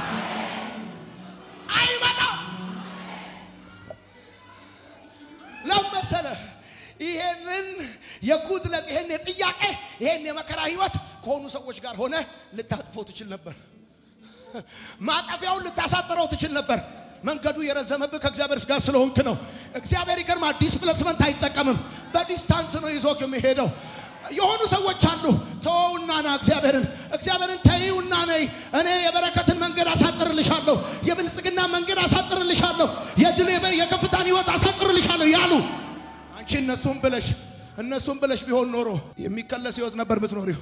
አይመጣም ለምሳሌ ይሄንን የጉድለት ይሄን የጥያቄ ይሄን የመከራ ህይወት ከሆኑ ሰዎች ጋር ሆነ ልታጥፈው ትችል ነበር ማጣፊያውን ልታሳጥረው ትችል ነበር መንገዱ የረዘመብህ ከእግዚአብሔር ጋር ስለሆንክ ነው እግዚአብሔር ይገርማል ዲስፕሌስመንት አይጠቀምም በዲስታንስ ነው ይዞክ የሚሄደው የሆኑ ሰዎች አሉ ተውና ና እግዚአብሔርን እግዚአብሔርን ተይውና ነይ እኔ የበረከትን መንገድ አሳጥርልሻለሁ የብልጽግና መንገድ አሳጥርልሻለሁ የድል የከፍታን ህይወት አሳጥርልሻለሁ ያሉ አንቺ እነሱም ብለሽ እነሱም ብለሽ ቢሆን ኖሮ የሚከለስ ህይወት ነበር ምትኖሪው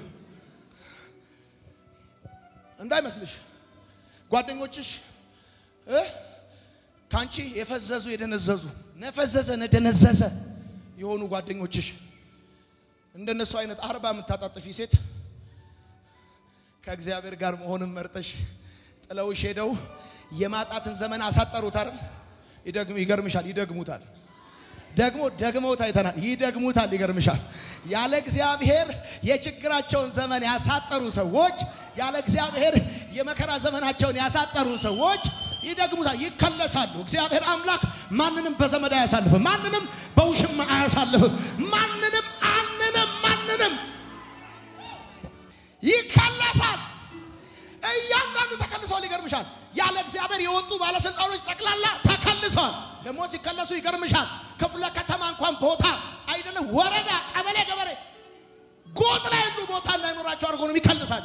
እንዳይመስልሽ ጓደኞችሽ እ ካንቺ የፈዘዙ የደነዘዙ ነፈዘዘ ነደነዘዘ የሆኑ ጓደኞችሽ እንደነሱ አይነት አርባ የምታጣጥፊ ሴት ከእግዚአብሔር ጋር መሆንን መርጠሽ ጥለውሽ ሄደው የማጣትን ዘመን አሳጠሩት አይደል ይደግም ይገርምሻል ይደግሙታል ደግሞ ደግሞ ታይተናል ይደግሙታል ይገርምሻል ያለ እግዚአብሔር የችግራቸውን ዘመን ያሳጠሩ ሰዎች ያለ እግዚአብሔር የመከራ ዘመናቸውን ያሳጠሩ ሰዎች ይደግሙታል ይከለሳሉ እግዚአብሔር አምላክ ማንንም በዘመድ አያሳልፍም ማንንም በውሽማ አያሳልፍም ማንንም አንንም ማንንም ይከለሳል እያንዳንዱ ተከልሷል ይገርምሻል ያለ እግዚአብሔር የወጡ ባለስልጣኖች ጠቅላላ ተከልሷል ደሞ ሲከለሱ ይገርምሻል ክፍለ ከተማ እንኳን ቦታ አይደለም ወረዳ ቀበሌ ገበሬ ጎጥ ላይ ሁሉ ቦታ እንዳይኖራቸው አድርጎ ነው የሚከልሳል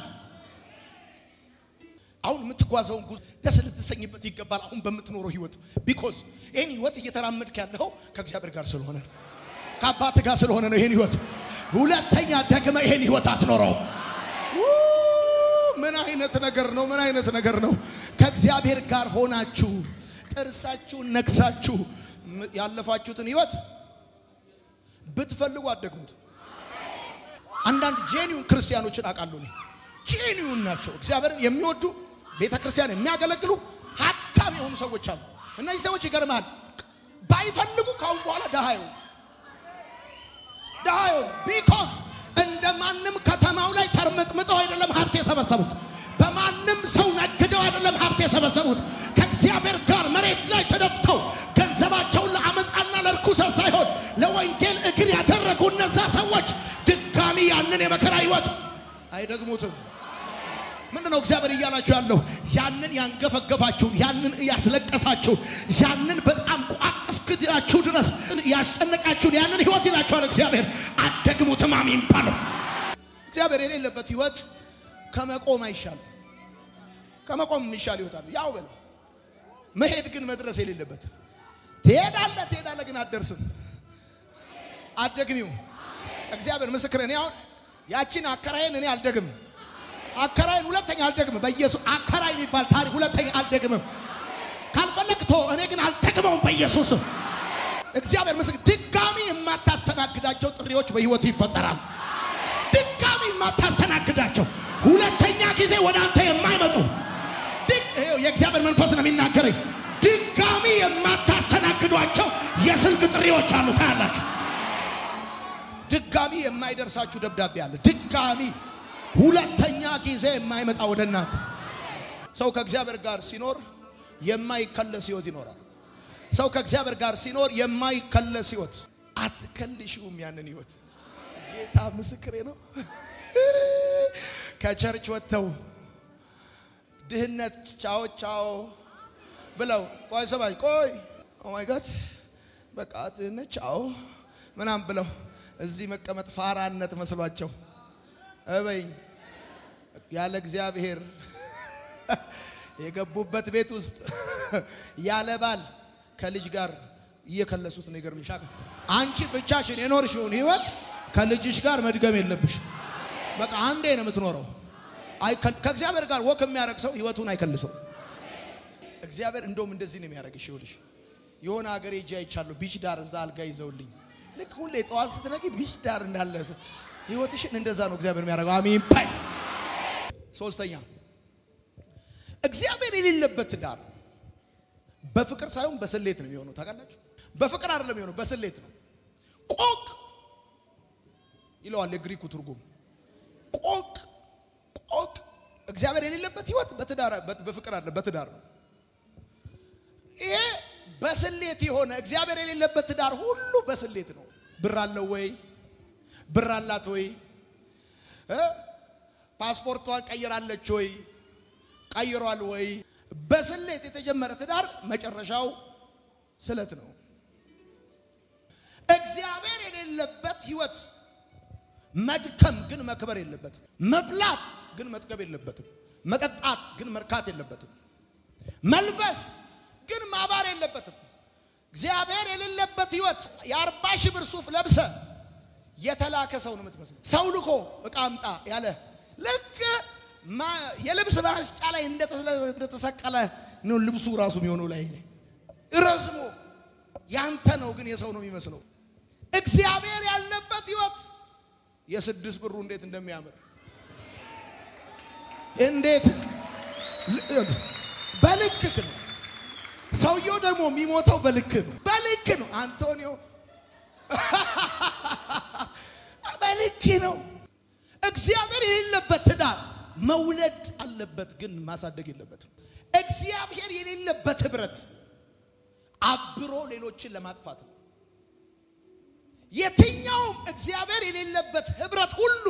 አሁን የምትጓዘውን ጉዞ ደስ ልትሰኝበት ይገባል አሁን በምትኖረው ህይወት because ይሄን ህይወት እየተራመድክ ያለው ከእግዚአብሔር ጋር ስለሆነ ከአባት ጋር ስለሆነ ነው ይሄን ህይወት ሁለተኛ ደግመ ይሄን ህይወት አትኖረው ምን አይነት ነገር ነው ምን አይነት ነገር ነው ከእግዚአብሔር ጋር ሆናችሁ ጥርሳችሁን ነክሳችሁ ያለፋችሁትን ህይወት ብትፈልጉ አትደግሙት አንዳንድ ጄኒውን ክርስቲያኖችን አቃሉ ነው ጄኒውን ናቸው እግዚአብሔርን የሚወዱ ቤተክርስቲያን የሚያገለግሉ ሀብታም የሆኑ ሰዎች አሉ እነዚህ ሰዎች ይገርማል ባይፈልጉ ካሁን በኋላ ደሃዩ ደሃዩ because እንደማንም ከተማው ላይ ተርምጥምጠው አይደለም ሀብት የሰበሰቡት በማንም ሰው ነግደው አይደለም ሀብት የሰበሰቡት ከእግዚአብሔር ጋር መሬት ላይ ተደፍተው ገንዘባቸውን ለአመጻና ለርኩሰት ሳይሆን ለወንጌል እግር ያደረጉ እነዛ ሰዎች ድጋሚ ያንን የመከራ ህይወት አይደግሙትም ምንድነው እግዚአብሔር ይያላችሁ ያለው ያንን ያንገፈገፋችሁ ያንን ያስለቀሳችሁ ያንን በጣም ቋቅስክዳችሁ ድረስ ያስጨነቃችሁ ያንን ህይወት ይላችኋል እግዚአብሔር አትደግሙትም አሜን ባሉ እግዚአብሔር የሌለበት ህይወት ከመቆም አይሻል ከመቆም የሚሻል ይወጣል ያው በለ መሄድ ግን መድረስ የሌለበት ትሄዳለህ ትሄዳለህ ግን አትደርስም አትደግሚው እግዚአብሔር ምስክር እኔ አሁን ያቺን አከራይን እኔ አልደግም አከራይን ሁለተኛ አልደግም በኢየሱስ አከራይ የሚባል ታሪክ ሁለተኛ አልደግም ካልፈለክቶ እኔ ግን አልደግመው በኢየሱስ እግዚአብሔር ምስክር ድጋሚ የማታስተናግዳቸው ጥሪዎች በህይወት ይፈጠራል ድጋሚ የማታስተናግዳቸው ሁለተኛ ጊዜ ወደ አንተ የማይመጡ ድግ የእግዚአብሔር መንፈስ ነው የሚናገረኝ ድጋሚ የማታስተናግዷቸው የስልክ ጥሪዎች አሉ ታያላችሁ ድጋሚ የማይደርሳችሁ ደብዳቤ አለ ድጋሚ ሁለተኛ ጊዜ የማይመጣ ወደ እናንተ ሰው ከእግዚአብሔር ጋር ሲኖር የማይከለስ ህይወት ይኖራል ሰው ከእግዚአብሔር ጋር ሲኖር የማይከለስ ህይወት አትከልሽውም ያንን ህይወት ጌታ ምስክሬ ነው ከቸርች ወጥተው ድህነት ቻው ቻው ብለው ቆይ ሰባይ ቆይ ኦ ማይ ጋድ በቃ ድህነት ቻው ምናም ብለው እዚህ መቀመጥ ፋራነት መስሏቸው አበይ ያለ እግዚአብሔር የገቡበት ቤት ውስጥ ያለ ባል ከልጅ ጋር እየከለሱት ነው ይገርምሻል አንቺ ብቻሽን የኖርሽውን ህይወት ከልጅሽ ጋር መድገም የለብሽ በቃ አንዴ ነው የምትኖረው አይ ከእግዚአብሔር ጋር ወክ የሚያረግ ሰው ህይወቱን አይከልሰው እግዚአብሔር እንደውም እንደዚህ ነው የሚያረግሽ ይኸውልሽ የሆነ ሀገር ሄጄ አይቻለሁ ቢች ዳር እዛ አልጋ ይዘውልኝ ልክ ሁሌ ጠዋት ስትነቂ ቢች ዳር እንዳለ ህይወትሽን እንደዛ ነው እግዚአብሔር የሚያረጋው አሜን ባይ ሶስተኛ እግዚአብሔር የሌለበት ዳር በፍቅር ሳይሆን በስሌት ነው የሚሆነው ታውቃላችሁ በፍቅር አይደለም የሚሆነው በስሌት ነው ቆቅ ይለዋል የግሪኩ ትርጉም ቆቅ ቆቅ እግዚአብሔር የሌለበት ህይወት በትዳር በፍቅር አይደለም በትዳር ነው ይሄ በስሌት የሆነ እግዚአብሔር የሌለበት ትዳር ሁሉ በስሌት ነው ብር አለው ወይ ብር አላት ወይ እ ፓስፖርቷን ቀይራለች ወይ ቀይሯል ወይ? በስሌት የተጀመረ ትዳር መጨረሻው ስለት ነው። እግዚአብሔር የሌለበት ህይወት መድከም ግን መክበር የለበትም። መብላት ግን መጥገብ የለበትም። መጠጣት ግን መርካት የለበትም። መልበስ ግን ማባር የለበትም። እግዚአብሔር የሌለበት ህይወት የአርባ ሺህ ብር ሱፍ ለብሰ የተላከ ሰው ነው የምትመስለው። ሰው ልኮ እቃ አምጣ ያለ ልክ የልብስ ማስጫ ላይ እንደተሰቀለ ነው ልብሱ ራሱ የሚሆነው ላይ ረዝሞ ያንተ ነው ግን የሰው ነው የሚመስለው። እግዚአብሔር ያለበት ህይወት የስድስት ብሩ እንዴት እንደሚያምር እንዴት በልክ ነው። ሰውየው ደግሞ የሚሞተው በልክ ነው። በልክ ነው አንቶኒዮ በልክ ነው። እግዚአብሔር የሌለበት ትዳር መውለድ አለበት ግን ማሳደግ የለበትም። እግዚአብሔር የሌለበት ህብረት አብሮ ሌሎችን ለማጥፋት ነው። የትኛውም እግዚአብሔር የሌለበት ህብረት ሁሉ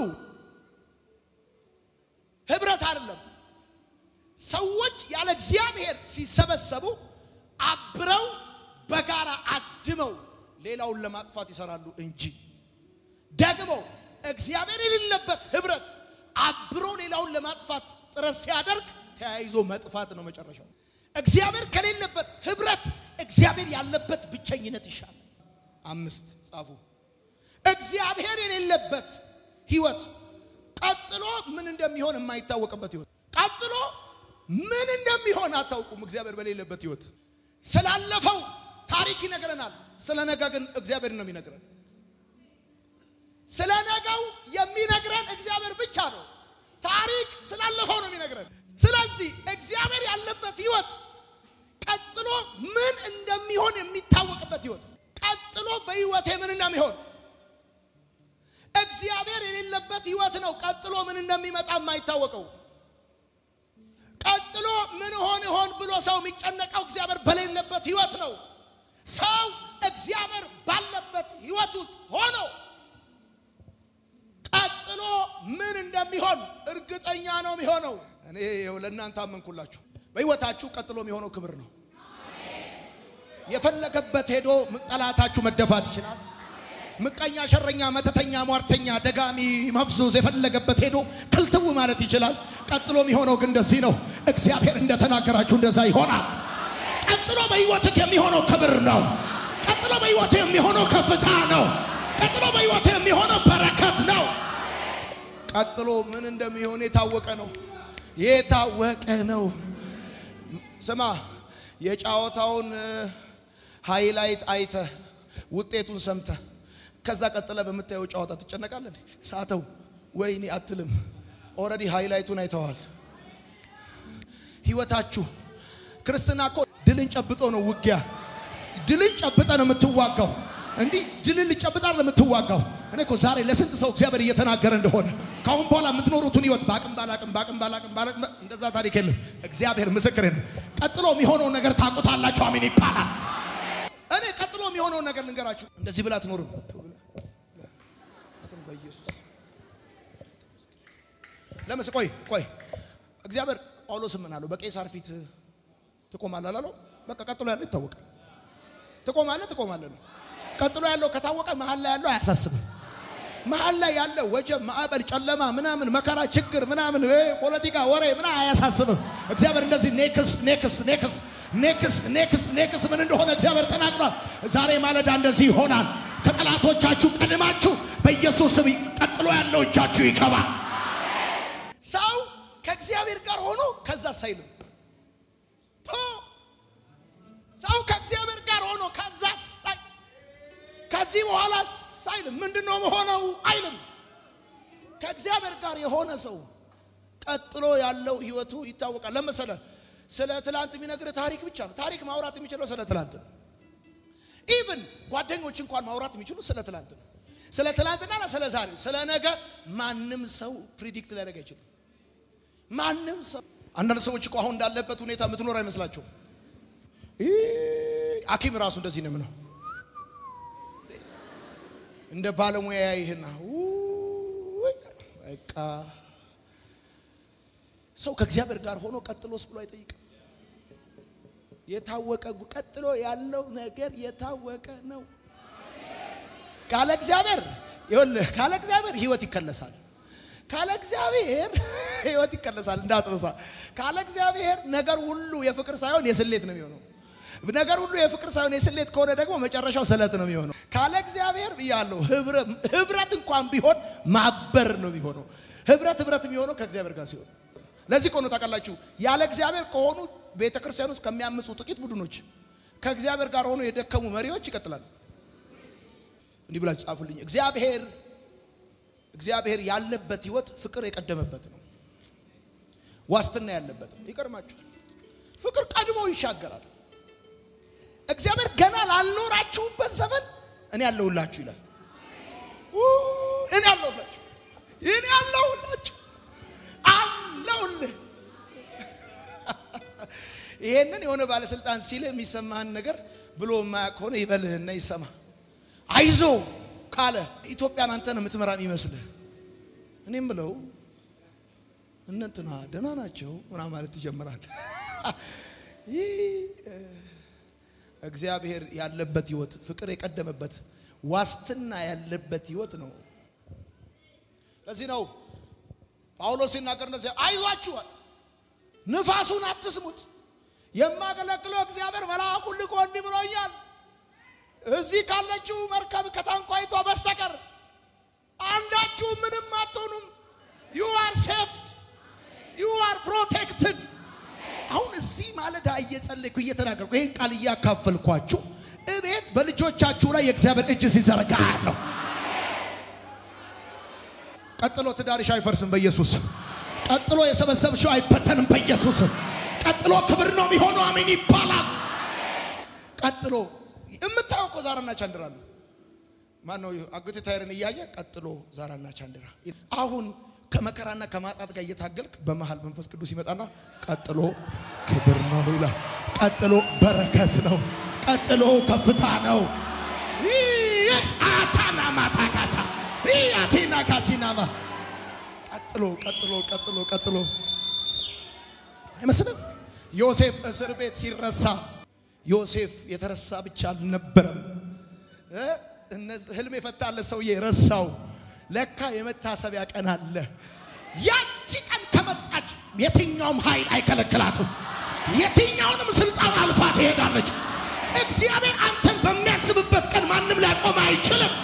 ህብረት አይደለም። ሰዎች ያለ እግዚአብሔር ሲሰበሰቡ አብረው በጋራ አድመው ሌላውን ለማጥፋት ይሰራሉ እንጂ ደግሞ እግዚአብሔር የሌለበት ህብረት አብሮ ሌላውን ለማጥፋት ጥረት ሲያደርግ ተያይዞ መጥፋት ነው መጨረሻው። እግዚአብሔር ከሌለበት ህብረት እግዚአብሔር ያለበት ብቸኝነት ይሻላል። አምስት ጻፉ። እግዚአብሔር የሌለበት ህይወት ቀጥሎ ምን እንደሚሆን የማይታወቅበት ህይወት። ቀጥሎ ምን እንደሚሆን አታውቁም። እግዚአብሔር በሌለበት ህይወት ስላለፈው ታሪክ ይነግረናል። ስለ ነገ ግን እግዚአብሔር ነው የሚነግረን። ስለ ነገው የሚነግረን እግዚአብሔር ብቻ ነው። ታሪክ ስላለፈው ነው የሚነግረን። ስለዚህ እግዚአብሔር ያለበት ህይወት ቀጥሎ ምን እንደሚሆን የሚታወቅበት ህይወት። ቀጥሎ በህይወቴ ምን እንደሚሆን እግዚአብሔር የሌለበት ህይወት ነው። ቀጥሎ ምን እንደሚመጣ የማይታወቀው። ቀጥሎ ምን ሆነ ሆን ብሎ ሰው የሚጨነቀው እግዚአብሔር በሌለበት ህይወት ነው። ሰው እግዚአብሔር ባለበት ህይወት ውስጥ ሆኖ ቀጥሎ ምን እንደሚሆን እርግጠኛ ነው የሚሆነው። እኔ ለእናንተ አመንኩላችሁ። በህይወታችሁ ቀጥሎ የሚሆነው ክብር ነው። የፈለገበት ሄዶ ጠላታችሁ መደፋት ይችላል። ምቀኛ፣ ሸረኛ፣ መተተኛ፣ ሟርተኛ፣ ደጋሚ፣ መፍዙዝ የፈለገበት ሄዶ ትልትው ማለት ይችላል። ቀጥሎ የሚሆነው ግን እንደዚህ ነው። እግዚአብሔር እንደተናገራችሁ እንደዛ ይሆናል። ቀጥሎ በህይወትህ የሚሆነው ክብር ነው። ቀጥሎ በህይወትህ የሚሆነው ከፍታ ነው። ቀጥሎ በህይወትህ የሚሆነው በረከት ነው። ቀጥሎ ምን እንደሚሆን የታወቀ ነው። የታወቀ ነው። ስማ፣ የጫወታውን ሃይላይት አይተ ውጤቱን ሰምተ ከዛ ቀጥለ በመታየው ጫወታ ትጨነቃለህ? ሳተው ወይኔ አትልም። ኦሬዲ ሃይላይቱን አይተዋል። ህይወታችሁ ክርስትና እኮ ድልን ጨብጦ ነው ውጊያ። ድልን ጨብጠ ነው የምትዋጋው እንዴ? ድልን ጨብጣ ነው የምትዋጋው። እኔ እኮ ዛሬ ለስንት ሰው እግዚአብሔር እየተናገረ እንደሆነ ካሁን በኋላ የምትኖሩትን ህይወት ባቅም ባላቅም ባቅም ባላቅም ባላቅም እንደዛ ታሪክ የለም። እግዚአብሔር ምስክሬ ነው። ቀጥሎ የሚሆነው ነገር ታውቁታላችሁ። አሜን ይባላል። እኔ ቀጥሎ የሚሆነው ነገር ልንገራችሁ። እንደዚህ ብላ ትኖሩ አጥሩ በኢየሱስ ለምስ ቆይ ቆይ እግዚአብሔር ጳውሎስ ምን አለው? በቄሳር ፊት ትቆማለህ አላለው? በቃ ቀጥሎ ያለው ይታወቃል። ትቆማለህ ትቆማለህ ነው። ቀጥሎ ያለው ከታወቀ መሐል ላይ ያለው አያሳስብም። መሐል ላይ ያለው ወጀብ፣ ማዕበል፣ ጨለማ፣ ምናምን መከራ፣ ችግር ምናምን ፖለቲካ ወሬ ምና አያሳስብም። እግዚአብሔር እንደዚህ ኔክስት ኔክስት ኔክስት ኔክስት ኔክስት ኔክስት ምን እንደሆነ እግዚአብሔር ተናግሯል። ዛሬ ማለዳ እንደዚህ ይሆናል። ከጠላቶቻችሁ ቀድማችሁ በኢየሱስ ስም ቀጥሎ ያለው እጃችሁ ይከባ። ሰው ከእግዚአብሔር ጋር ሆኖ ከዛ ሳይልም ሰው ከእግዚአብሔር ጋር ሆኖ ከዛ ሳይ ከዚህ በኋላ ሳይልም ምንድነው መሆነው አይልም። ከእግዚአብሔር ጋር የሆነ ሰው ቀጥሎ ያለው ህይወቱ ይታወቃል። ለምሳሌ ስለ ትላንት የሚነግር ታሪክ ብቻ ነው። ታሪክ ማውራት የሚችለው ስለ ትላንት ነው። ኢቭን ጓደኞች እንኳን ማውራት የሚችሉ ስለ ትላንት ነው። ስለ ትላንትና ስለ ዛሬ ስለ ነገ ማንም ሰው ፕሪዲክት ሊያደርግ አይችልም። ማንም ሰው አንዳንድ ሰዎች እኮ አሁን እንዳለበት ሁኔታ የምትኖር አይመስላችሁም? አኪም ራሱ እንደዚህ ነው። እንደ ባለሙያ ይሄና በቃ ሰው ከእግዚአብሔር ጋር ሆኖ ቀጥሎስ ብሎ አይጠይቅም። የታወቀ ቀጥሎ ያለው ነገር የታወቀ ነው። ካለ እግዚአብሔር ይኸውልህ ካለ እግዚአብሔር ህይወት ይከለሳል። ካለ እግዚአብሔር ህይወት ይከለሳል እንዳትረሳ። ካለ እግዚአብሔር ነገር ሁሉ የፍቅር ሳይሆን የስሌት ነው የሚሆነው። ነገር ሁሉ የፍቅር ሳይሆን የስሌት ከሆነ ደግሞ መጨረሻው ሰለት ነው የሚሆነው። ካለ እግዚአብሔር ብያለሁ ህብረት እንኳን ቢሆን ማበር ነው የሚሆነው። ህብረት ህብረት የሚሆነው ከእግዚአብሔር ጋር ሲሆን ለዚህ ቆኖ ታውቃላችሁ ያለ እግዚአብሔር ከሆኑ ቤተክርስቲያን ውስጥ ከሚያምፁ ጥቂት ቡድኖች ከእግዚአብሔር ጋር ሆኖ የደከሙ መሪዎች ይቀጥላሉ። እንዲህ ብላችሁ ጻፉልኝ። እግዚአብሔር እግዚአብሔር ያለበት ህይወት ፍቅር የቀደመበት ነው። ዋስትና ያለበት ነው። ይገርማችኋል ፍቅር ቀድሞ ይሻገራል። እግዚአብሔር ገና ላልኖራችሁበት ዘመን እኔ ያለሁላችሁ ይላል። እኔ ያለሁላችሁ እኔ ያለሁላችሁ አለሁልህ። ይሄንን የሆነ ባለስልጣን ሲል የሚሰማህን ነገር ብሎ የማያውቅ ሆነ ይበልህና ይሰማ አይዞ ካለ ኢትዮጵያን አንተን የምትመራ ይመስልህ እኔም ብለው እነንትና ደህና ናቸው ምና ማለት ይጀምራል። እግዚአብሔር ያለበት ህይወት ፍቅር የቀደመበት ዋስትና ያለበት ህይወት ነው። ለዚህ ነው ጳውሎስ ሲናገር ነው አይዟችሁ ንፋሱን አትስሙት የማገለግለው እግዚአብሔር መልአኩን ልኮ እንዲህ ብሎኛል እዚህ ካለችው መርከብ ከታንኳይቷ በስተቀር አንዳችሁ ምንም አትሆኑም። you are saved, you are protected። አሁን እዚህ ማለዳ እየጸለይኩ እየተናገርኩ ይሄን ቃል እያካፈልኳችሁ እቤት በልጆቻችሁ ላይ የእግዚአብሔር እጅ ሲዘረጋ ነው። ቀጥሎ ትዳርሽ አይፈርስም በኢየሱስ። ቀጥሎ የሰበሰብሽው አይበተንም በኢየሱስ። ቀጥሎ ክብር ነው የሚሆነው አሜን ይባላል። ቀጥሎ እምታው እኮ ዛራና ቻንድራ ነው። ማን ነው አግቴ ታይረን እያየ ቀጥሎ ዛራና ቻንድራ አሁን ከመከራና ከማጣት ጋር እየታገልክ በመሃል መንፈስ ቅዱስ ይመጣና ቀጥሎ ክብር ነው ይላል። ቀጥሎ በረከት ነው። ቀጥሎ ከፍታ ነው። አታና ማታካታ ያቲና ካቲናማ ቀጥሎ ቀጥሎ ቀጥሎ ቀጥሎ አይመስልም? ዮሴፍ እስር ቤት ሲረሳ ዮሴፍ የተረሳ ብቻ አልነበረም። እነዚህ ህልም የፈታለት ሰውዬ ረሳው። ለካ የመታሰቢያ ቀን አለ። ያቺ ቀን ከመጣች የትኛውም ኃይል አይከለክላትም። የትኛውንም ስልጣን አልፋ ትሄዳለች። እግዚአብሔር አንተን በሚያስብበት ቀን ማንም ሊያቆም አይችልም።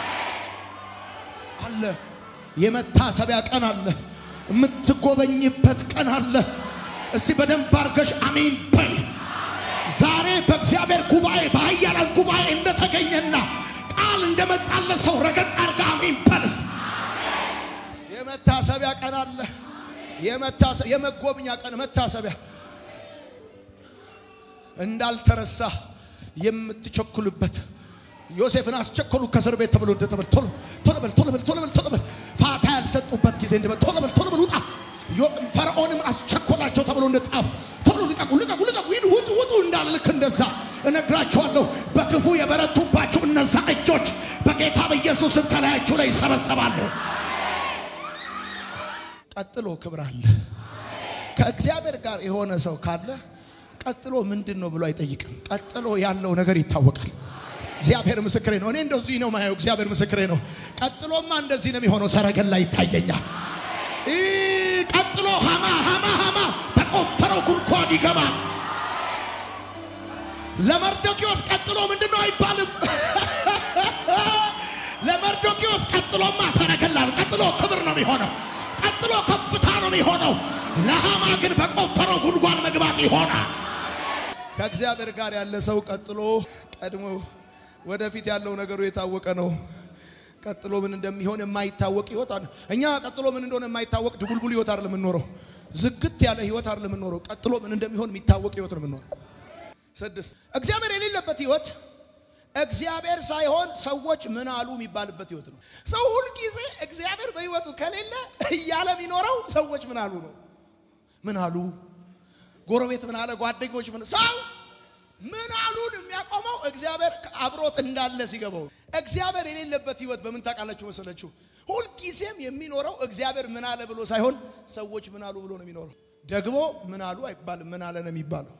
አለ የመታሰቢያ ቀን አለ። የምትጎበኝበት ቀን አለ። እስቲ በደንብ አርገሽ አሜን በይ። ዛሬ በእግዚአብሔር ጉባኤ በኃያላን ጉባኤ እንደተገኘና ቃል እንደመጣለ ሰው ረገጥ አርጋ አሜን በልስ። የመታሰቢያ ቀን አለ። የመታሰቢያ የመጎብኛ ቀን መታሰቢያ እንዳልተረሳ የምትቸኩልበት ዮሴፍን አስቸኮሉ ከእስር ቤት ተብሎ እንደተበል ቶሎ ቶሎ በል ቶሎ በል ቶሎ በል ቶሎ በል ፋታ ያልሰጡበት ጊዜ እንደበል ቶሎ በል ቶሎ በል ውጣ። ፈርዖንም አስቸኮላቸው ተብሎ እንደጻፈ ቶሎ ልቀቁ ልቀቁ ልቀቁ ውጡ ውጡ እንዳለ ልክ እንደዛ እነግራችኋለሁ። በክፉ የበረቱባችሁ እነዛ እጆች በጌታ በኢየሱስ ስም ከላያችሁ ላይ ይሰበሰባሉ። ቀጥሎ ክብር አለ። ከእግዚአብሔር ጋር የሆነ ሰው ካለ ቀጥሎ ምንድነው ብሎ አይጠይቅም። ቀጥሎ ያለው ነገር ይታወቃል። እግዚአብሔር ምስክሬ ነው። እኔ እንደዚህ ነው ማየው። እግዚአብሔር ምስክሬ ነው። ቀጥሎማ እንደዚህ ነው የሚሆነው። ሰረገላ ይታየኛል። እ ቀጥሎ ሃማ ሃማ ሃማ በቆፈረው ጉድጓድ ይገባል። ለመርዶክዮስ ቀጥሎ ምንድነው አይባልም። ለመርዶክዮስ ቀጥሎማ ሰረገላ ቀጥሎ ክብር ነው የሚሆነው። ቀጥሎ ከፍታ ነው የሚሆነው። ለሃማ ግን በቆፈረው ጉድጓድ መግባት ይሆናል። ከእግዚአብሔር ጋር ያለ ሰው ቀጥሎ ቀድሞ ወደፊት ያለው ነገሩ የታወቀ ነው። ቀጥሎ ምን እንደሚሆን የማይታወቅ ህይወት አለ። እኛ ቀጥሎ ምን እንደሆነ የማይታወቅ ድቡልቡል ህይወት አይደለም የምንኖረው። ዝግት ያለ ህይወት አይደለም የምንኖረው። ቀጥሎ ምን እንደሚሆን የሚታወቅ ህይወት ነው የምንኖረው። ስድስት እግዚአብሔር የሌለበት ህይወት እግዚአብሔር ሳይሆን ሰዎች ምን አሉ የሚባልበት ህይወት ነው። ሰው ሁሉ ጊዜ እግዚአብሔር በህይወቱ ከሌለ እያለ የሚኖረው ሰዎች ምን አሉ ነው። ምን አሉ ጎረቤት ምን አለ ጓደኞች ምን ሰው ምን አሉን የሚያቆመው እግዚአብሔር አብሮት እንዳለ ሲገባው። እግዚአብሔር የሌለበት ህይወት በምን ታውቃላችሁ መሰላችሁ? ሁሉ ጊዜም የሚኖረው እግዚአብሔር ምን አለ ብሎ ሳይሆን ሰዎች ምን አሉ ብሎ ነው የሚኖረው። ደግሞ ምን አሉ አይባልም ምን አለ ነው የሚባለው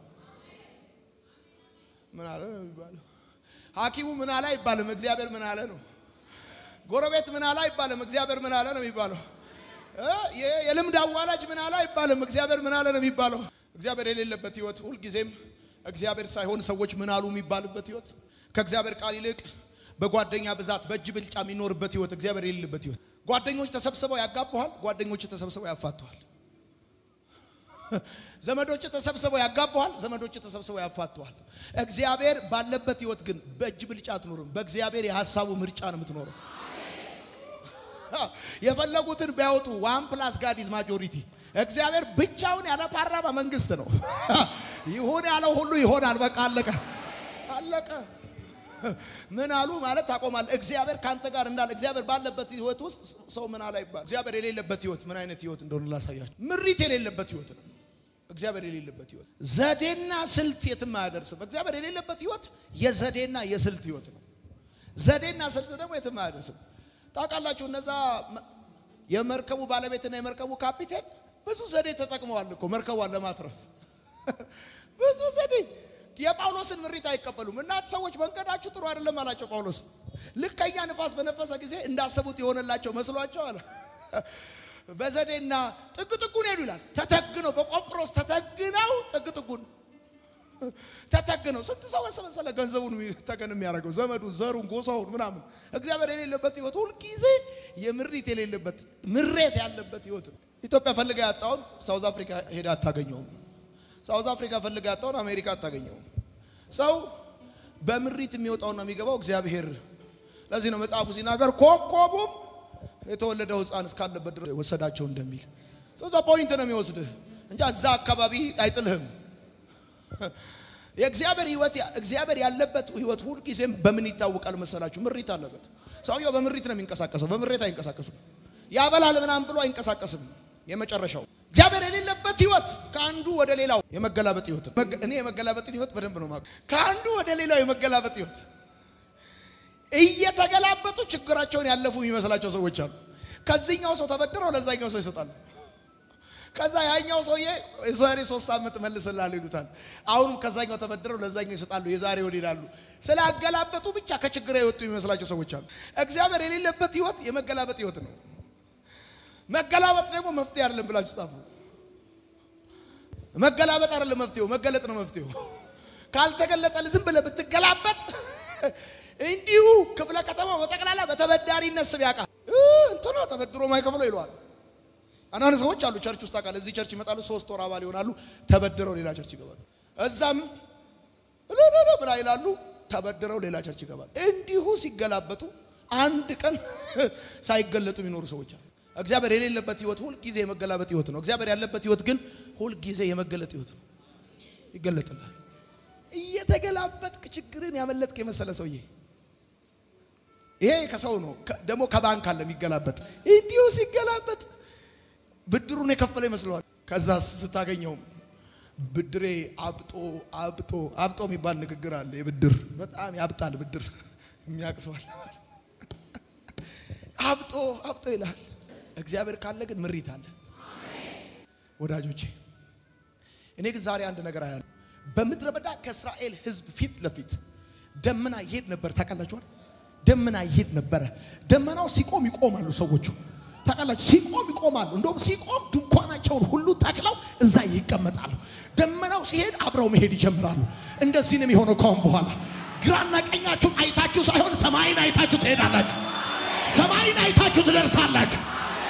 ምን አለ ነው የሚባለው ሐኪሙ ምን አለ አይባልም እግዚአብሔር ምን አለ ነው ጎረቤት ምን አለ አይባልም እግዚአብሔር ምን አለ ነው የሚባለው የልምድ አዋላጅ ምን አለ አይባልም እግዚአብሔር ምን አለ ነው የሚባለው እግዚአብሔር የሌለበት ህይወት ሁሉ ጊዜም እግዚአብሔር ሳይሆን ሰዎች ምን አሉ የሚባልበት ህይወት ከእግዚአብሔር ቃል ይልቅ በጓደኛ ብዛት በእጅ ብልጫ የሚኖርበት ህይወት እግዚአብሔር የሌለበት ህይወት ጓደኞች ተሰብስበው ያጋባዋል ጓደኞች ተሰብስበው ያፋቷል ዘመዶች ተሰብስበው ያጋባዋል ዘመዶች ተሰብስበው ያፋቷል እግዚአብሔር ባለበት ህይወት ግን በእጅ ብልጫ አትኖርም በእግዚአብሔር የሐሳቡ ምርጫ ነው የምትኖረው የፈለጉትን ቢያወጡ one plus God is majority እግዚአብሔር ብቻውን ያለ ፓርላማ መንግስት ነው ይሁን ያለው ሁሉ ይሆናል በቃ አለቀ አለቀ ምን አሉ ማለት ታቆማል እግዚአብሔር ካንተ ጋር እንዳለ እግዚአብሔር ባለበት ህይወት ውስጥ ሰው ምን አለ ይባል እግዚአብሔር የሌለበት ህይወት ምን አይነት ህይወት እንደሆነ ላሳያችሁ ምሪት የሌለበት ህይወት ነው እግዚአብሔር የሌለበት ህይወት ዘዴና ስልት የትም አያደርስም እግዚአብሔር የሌለበት ህይወት የዘዴና የስልት ህይወት ነው ዘዴና ስልት ደግሞ የትም አያደርስም ታውቃላችሁ እነዛ የመርከቡ ባለቤትና የመርከቡ ካፒቴን ብዙ ዘዴ ተጠቅመዋል እኮ መርከቧን ለማትረፍ ብዙ ዘዴ የጳውሎስን ምሪት አይቀበሉም እናት ሰዎች መንገዳችሁ ጥሩ አይደለም አላቸው ጳውሎስ ልከኛ ንፋስ በነፈሰ ጊዜ እንዳሰቡት ይሆነላቸው መስሏቸው አለ በዘዴና ጥግጥጉን ሄዱ ይላል ተተግነው በቆጵሮስ ተተግነው ጥግጥጉን ተተግነው ስንት ሰው ወሰመሰለ ገንዘቡን ተገን የሚያደርገው ዘመዱ ዘሩን ጎሳውን ምናምን እግዚአብሔር የሌለበት ህይወት ሁሉ ጊዜ የምሪት የሌለበት ምሬት ያለበት ህይወት ኢትዮጵያ ፈልጋ ያጣውን ሳውዝ አፍሪካ ሄዳ አታገኘውም ሳውዝ አፍሪካ ፈልጋ ያጣውን አሜሪካ አታገኘውም ሰው በምሪት የሚወጣውና የሚገባው እግዚአብሔር ለዚህ ነው መጽሐፉ ሲናገር ኮኮቡም የተወለደው ህፃን እስካለበት ድረስ ወሰዳቸው እንደሚል ሶዛ ፖይንት ነው የሚወስድህ እንጂ እዛ አካባቢ አይጥልህም የእግዚአብሔር ህይወት እግዚአብሔር ያለበት ህይወት ሁሉ ጊዜም በምን ይታወቃል መሰላችሁ ምሪት አለበት ሰውየው በምሪት ነው የሚንቀሳቀሰው በምሬት አይንቀሳቀስም ያበላል ምናምን ብሎ አይንቀሳቀስም የመጨረሻው እግዚአብሔር የሌለበት ህይወት ካንዱ ወደ ሌላው የመገላበጥ ህይወት እኔ የመገላበጥ ህይወት በደንብ ነው ማለት ካንዱ ወደ ሌላው የመገላበጥ ህይወት እየተገላበጡ ችግራቸውን ያለፉ የሚመስላቸው ሰዎች አሉ ከዚህኛው ሰው ተበድረው ለዛኛው ሰው ይሰጣሉ ከዛ ያኛው ሰውዬ የዛሬ ሶስት አመት መልሰላል ይሉታል አሁንም ከዛኛው ተበድረው ለዛኛው ይሰጣሉ የዛሬ ወዲ ይላሉ ስላገላበጡ ብቻ ከችግር የወጡ የሚመስላቸው ሰዎች አሉ እግዚአብሔር የሌለበት ህይወት የመገላበጥ ህይወት ነው መገላበጥ ደግሞ መፍትሄ አይደለም ብላችሁ ጻፉ መገላበጥ አይደለም መፍትሄው መገለጥ ነው መፍትሄው ካልተገለጠል ዝም ብለ ብትገላበጥ እንዲሁ ክፍለ ከተማው በተቀላላ በተበዳሪነት ስብ ያቃ እንተና ተበድሮ ማይከፍለው ይሏል አናን ሰዎች አሉ ቸርች ውስጥ አቃለ እዚህ ቸርች ይመጣሉ ሶስት ወር አባል ይሆናሉ ተበድረው ሌላ ቸርች ይገባሉ እዛም ለለለ ብላ ይላሉ ተበድረው ሌላ ቸርች ይገባሉ እንዲሁ ሲገላበጡ አንድ ቀን ሳይገለጡ የሚኖሩ ሰዎች አሉ እግዚአብሔር የሌለበት ህይወት ሁሉ ጊዜ የመገላበጥ ህይወት ነው እግዚአብሔር ያለበት ህይወት ግን ሁሉ ጊዜ የመገለጥ ህይወት ነው ይገለጣል እየተገላበጥክ ችግርን ያመለጥክ የመሰለ ሰውዬ ይሄ ከሰው ነው ደሞ ከባንክ አለ የሚገላበጥ እንዲሁ ሲገላበጥ ብድሩን የከፈለ ይመስላል ከዛ ስታገኘው ብድሬ አብጦ አብጦ አብጦ የሚባል ንግግር አለ የብድር በጣም ያብጣል ብድር የሚያቅሰዋል አብጦ አብጦ ይላል እግዚአብሔር ካለ ግን ምሪት አለ አሜን ወዳጆቼ እኔ ግን ዛሬ አንድ ነገር አያለሁ በመድረ በዳ ከእስራኤል ህዝብ ፊት ለፊት ደመና ይሄድ ነበር ታቃላችኋል ደመና ይሄድ ነበር ደመናው ሲቆም ይቆማሉ ሰዎቹ ታቃላችሁ ሲቆም ይቆማሉ እንደውም ሲቆም ድንኳናቸውን ሁሉ ተክለው እዛ ይቀመጣሉ ደመናው ሲሄድ አብረው መሄድ ይጀምራሉ እንደዚህ ነው የሚሆነው ካሁን በኋላ ግራና ቀኛችሁ አይታችሁ ሳይሆን ሰማይን አይታችሁ ትሄዳላችሁ ሰማይን አይታችሁ ትደርሳላችሁ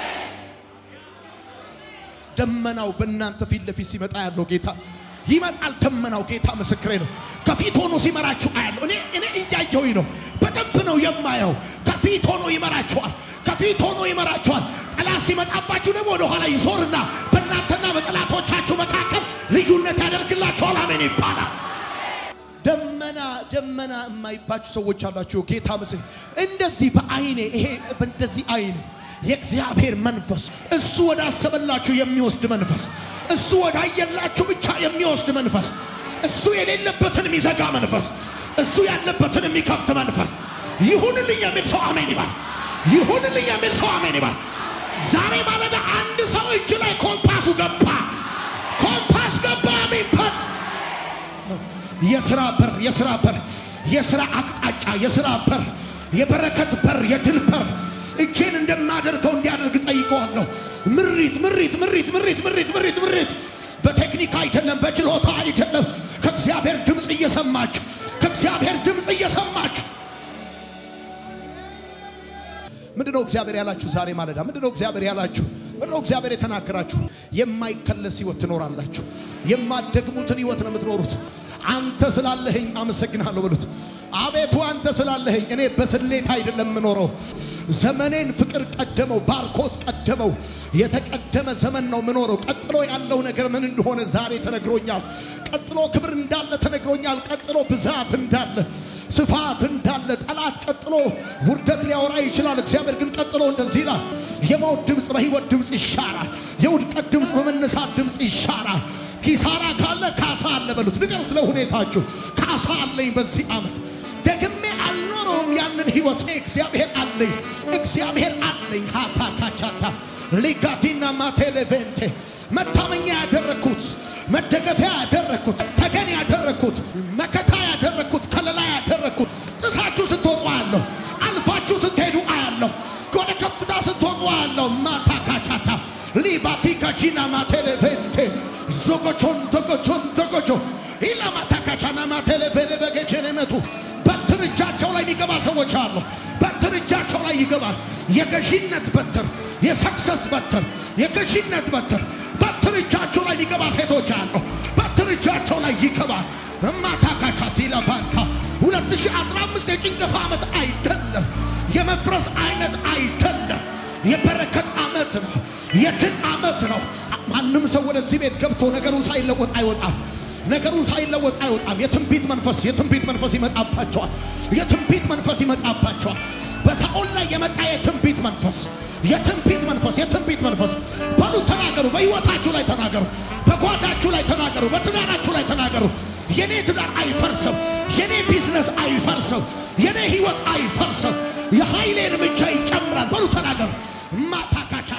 ደመናው በእናንተ ፊት ለፊት ሲመጣ ያለው ጌታ ይመጣል ደመናው ጌታ መስክሬ ነው ከፊት ሆኖ ሲመራችሁ አያለው እኔ እኔ እያየሁኝ ነው በደንብ ነው የማየው ከፊት ሆኖ ይመራችኋል ከፊት ሆኖ ይመራችኋል ጠላት ሲመጣባችሁ ደግሞ ወደ ኋላ ይዞርና በእናንተና በጠላቶቻችሁ መካከል ልዩነት ያደርግላችኋል አሜን ይባላል ደመና ደመና የማይባችሁ ሰዎች አላችሁ ጌታ መስክሬ እንደዚህ በአይኔ ይሄ በእንደዚህ አይኔ የእግዚአብሔር መንፈስ እሱ ወደ አሰበላችሁ የሚወስድ መንፈስ እሱ ወደ አየላችሁ ብቻ የሚወስድ መንፈስ እሱ የሌለበትን የሚዘጋ መንፈስ እሱ ያለበትን የሚከፍት መንፈስ ይሁንልኝ የሚል ሰው አሜን ይባል ይሁንልኝ የሚል ሰው አሜን ይባል ዛሬ ማለዳ አንድ ሰው እጅ ላይ ኮምፓሱ ገባ የሥራ በር የሥራ በር የሥራ አቅጣጫ የሥራ በር የበረከት በር የድል በር እጄን እንደማደርገው እንዲያደርግ ጠይቀዋለሁ። ምሪት ምሪት ምሪት ምሪት ምሪት ምሪት ምሪት በቴክኒክ አይደለም በችሎታ አይደለም ከእግዚአብሔር ድምጽ እየሰማችሁ ከእግዚአብሔር ድምጽ እየሰማችሁ ምንድነው እግዚአብሔር ያላችሁ ዛሬ ማለዳ ምንድነው እግዚአብሔር ያላችሁ ምንድነው እግዚአብሔር የተናገራችሁ የማይከለስ ህይወት ትኖራላችሁ የማትደግሙትን ህይወት ነው የምትኖሩት አንተ ስላለህኝ አመሰግናለሁ በሉት አቤቱ አንተ ስላለህኝ እኔ በስሌት አይደለም የምኖረው ዘመኔን ፍቅር ቀደመው ባርኮት ቀደመው የተቀደመ ዘመን ነው ምኖረው ቀጥሎ ያለው ነገር ምን እንደሆነ ዛሬ ተነግሮኛል ቀጥሎ ክብር እንዳለ ተነግሮኛል ቀጥሎ ብዛት እንዳለ ስፋት እንዳለ ጠላት ቀጥሎ ውርደት ሊያወራ ይችላል እግዚአብሔር ግን ቀጥሎ እንደዚህ ይላል የሞት ድምጽ በህይወት ድምጽ ይሻራል የውድቀት ድምጽ በመነሳት ድምጽ ይሻራል ኪሳራ ካለ ካሳ አለ በሉት ንገሩት ለሁኔታችሁ ካሳ አለኝ በዚህ አመት ደግሜ አልኖረውም ያንን ህይወት እግዚአብሔር አለኝ እግዚአብሔር አለኝ ሃታ ካቻታ ሊጋቲና ማቴሌቬንቴ መታመኛ ያደረኩት መደገፊያ ያደረኩት ተገን ያደረኩት መከታ ያደረኩት ከለላ ያደረኩት ጥሳችሁ ስትወጡ አያለሁ አልፋችሁ ስትሄዱ አያለሁ ወደ ከፍታ ስትወጡ አያለሁ ማታ ካቻታ ሊባቲካ ጂና ማቴሌቬንቴ ዞጎቾን ዶጎቾን ዶጎቾ ኢላማታ ካቻና ማቴሌቬሌ በገጀነመቱ በትርጃቸው ላይ ይገባ ሰዎች አሉ በትርጃቸው ላይ ይገባል የገዢነት በትር የሰክሰስ በትር የገዢነት በትር በትርጃቸው ላይ ይገባ ሴቶች አሉ በትርጃቸው ላይ ይገባል ማታካቻቲ ለፋንታ ሁለት ሺህ አስራ አምስት የጭንገፋ አመት አይደለም የመፍረስ አይነት አይደለም የበረከት አመት ነው የድል አመት ነው ማንም ሰው ወደዚህ ቤት ገብቶ ነገሩ ሳይለወጥ አይወጣም ነገሩ ሳይለወጥ አይወጣም የትንቢት መንፈስ የትንቢት መንፈስ ይመጣባቸዋል የትንቢት መንፈስ ይመጣባቸዋል በሳኦል ላይ የመጣ የትንቢት መንፈስ የትንቢት መንፈስ የትንቢት መንፈስ ባሉ ተናገሩ በህይወታችሁ ላይ ተናገሩ በጓዳችሁ ላይ ተናገሩ በትዳራችሁ ላይ ተናገሩ የኔ ትዳር አይፈርስም የኔ ቢዝነስ አይፈርስም የኔ ህይወት አይፈርስም የኃይሌ እርምጃ ይጨምራል ባሉ ተናገሩ ማታካቻ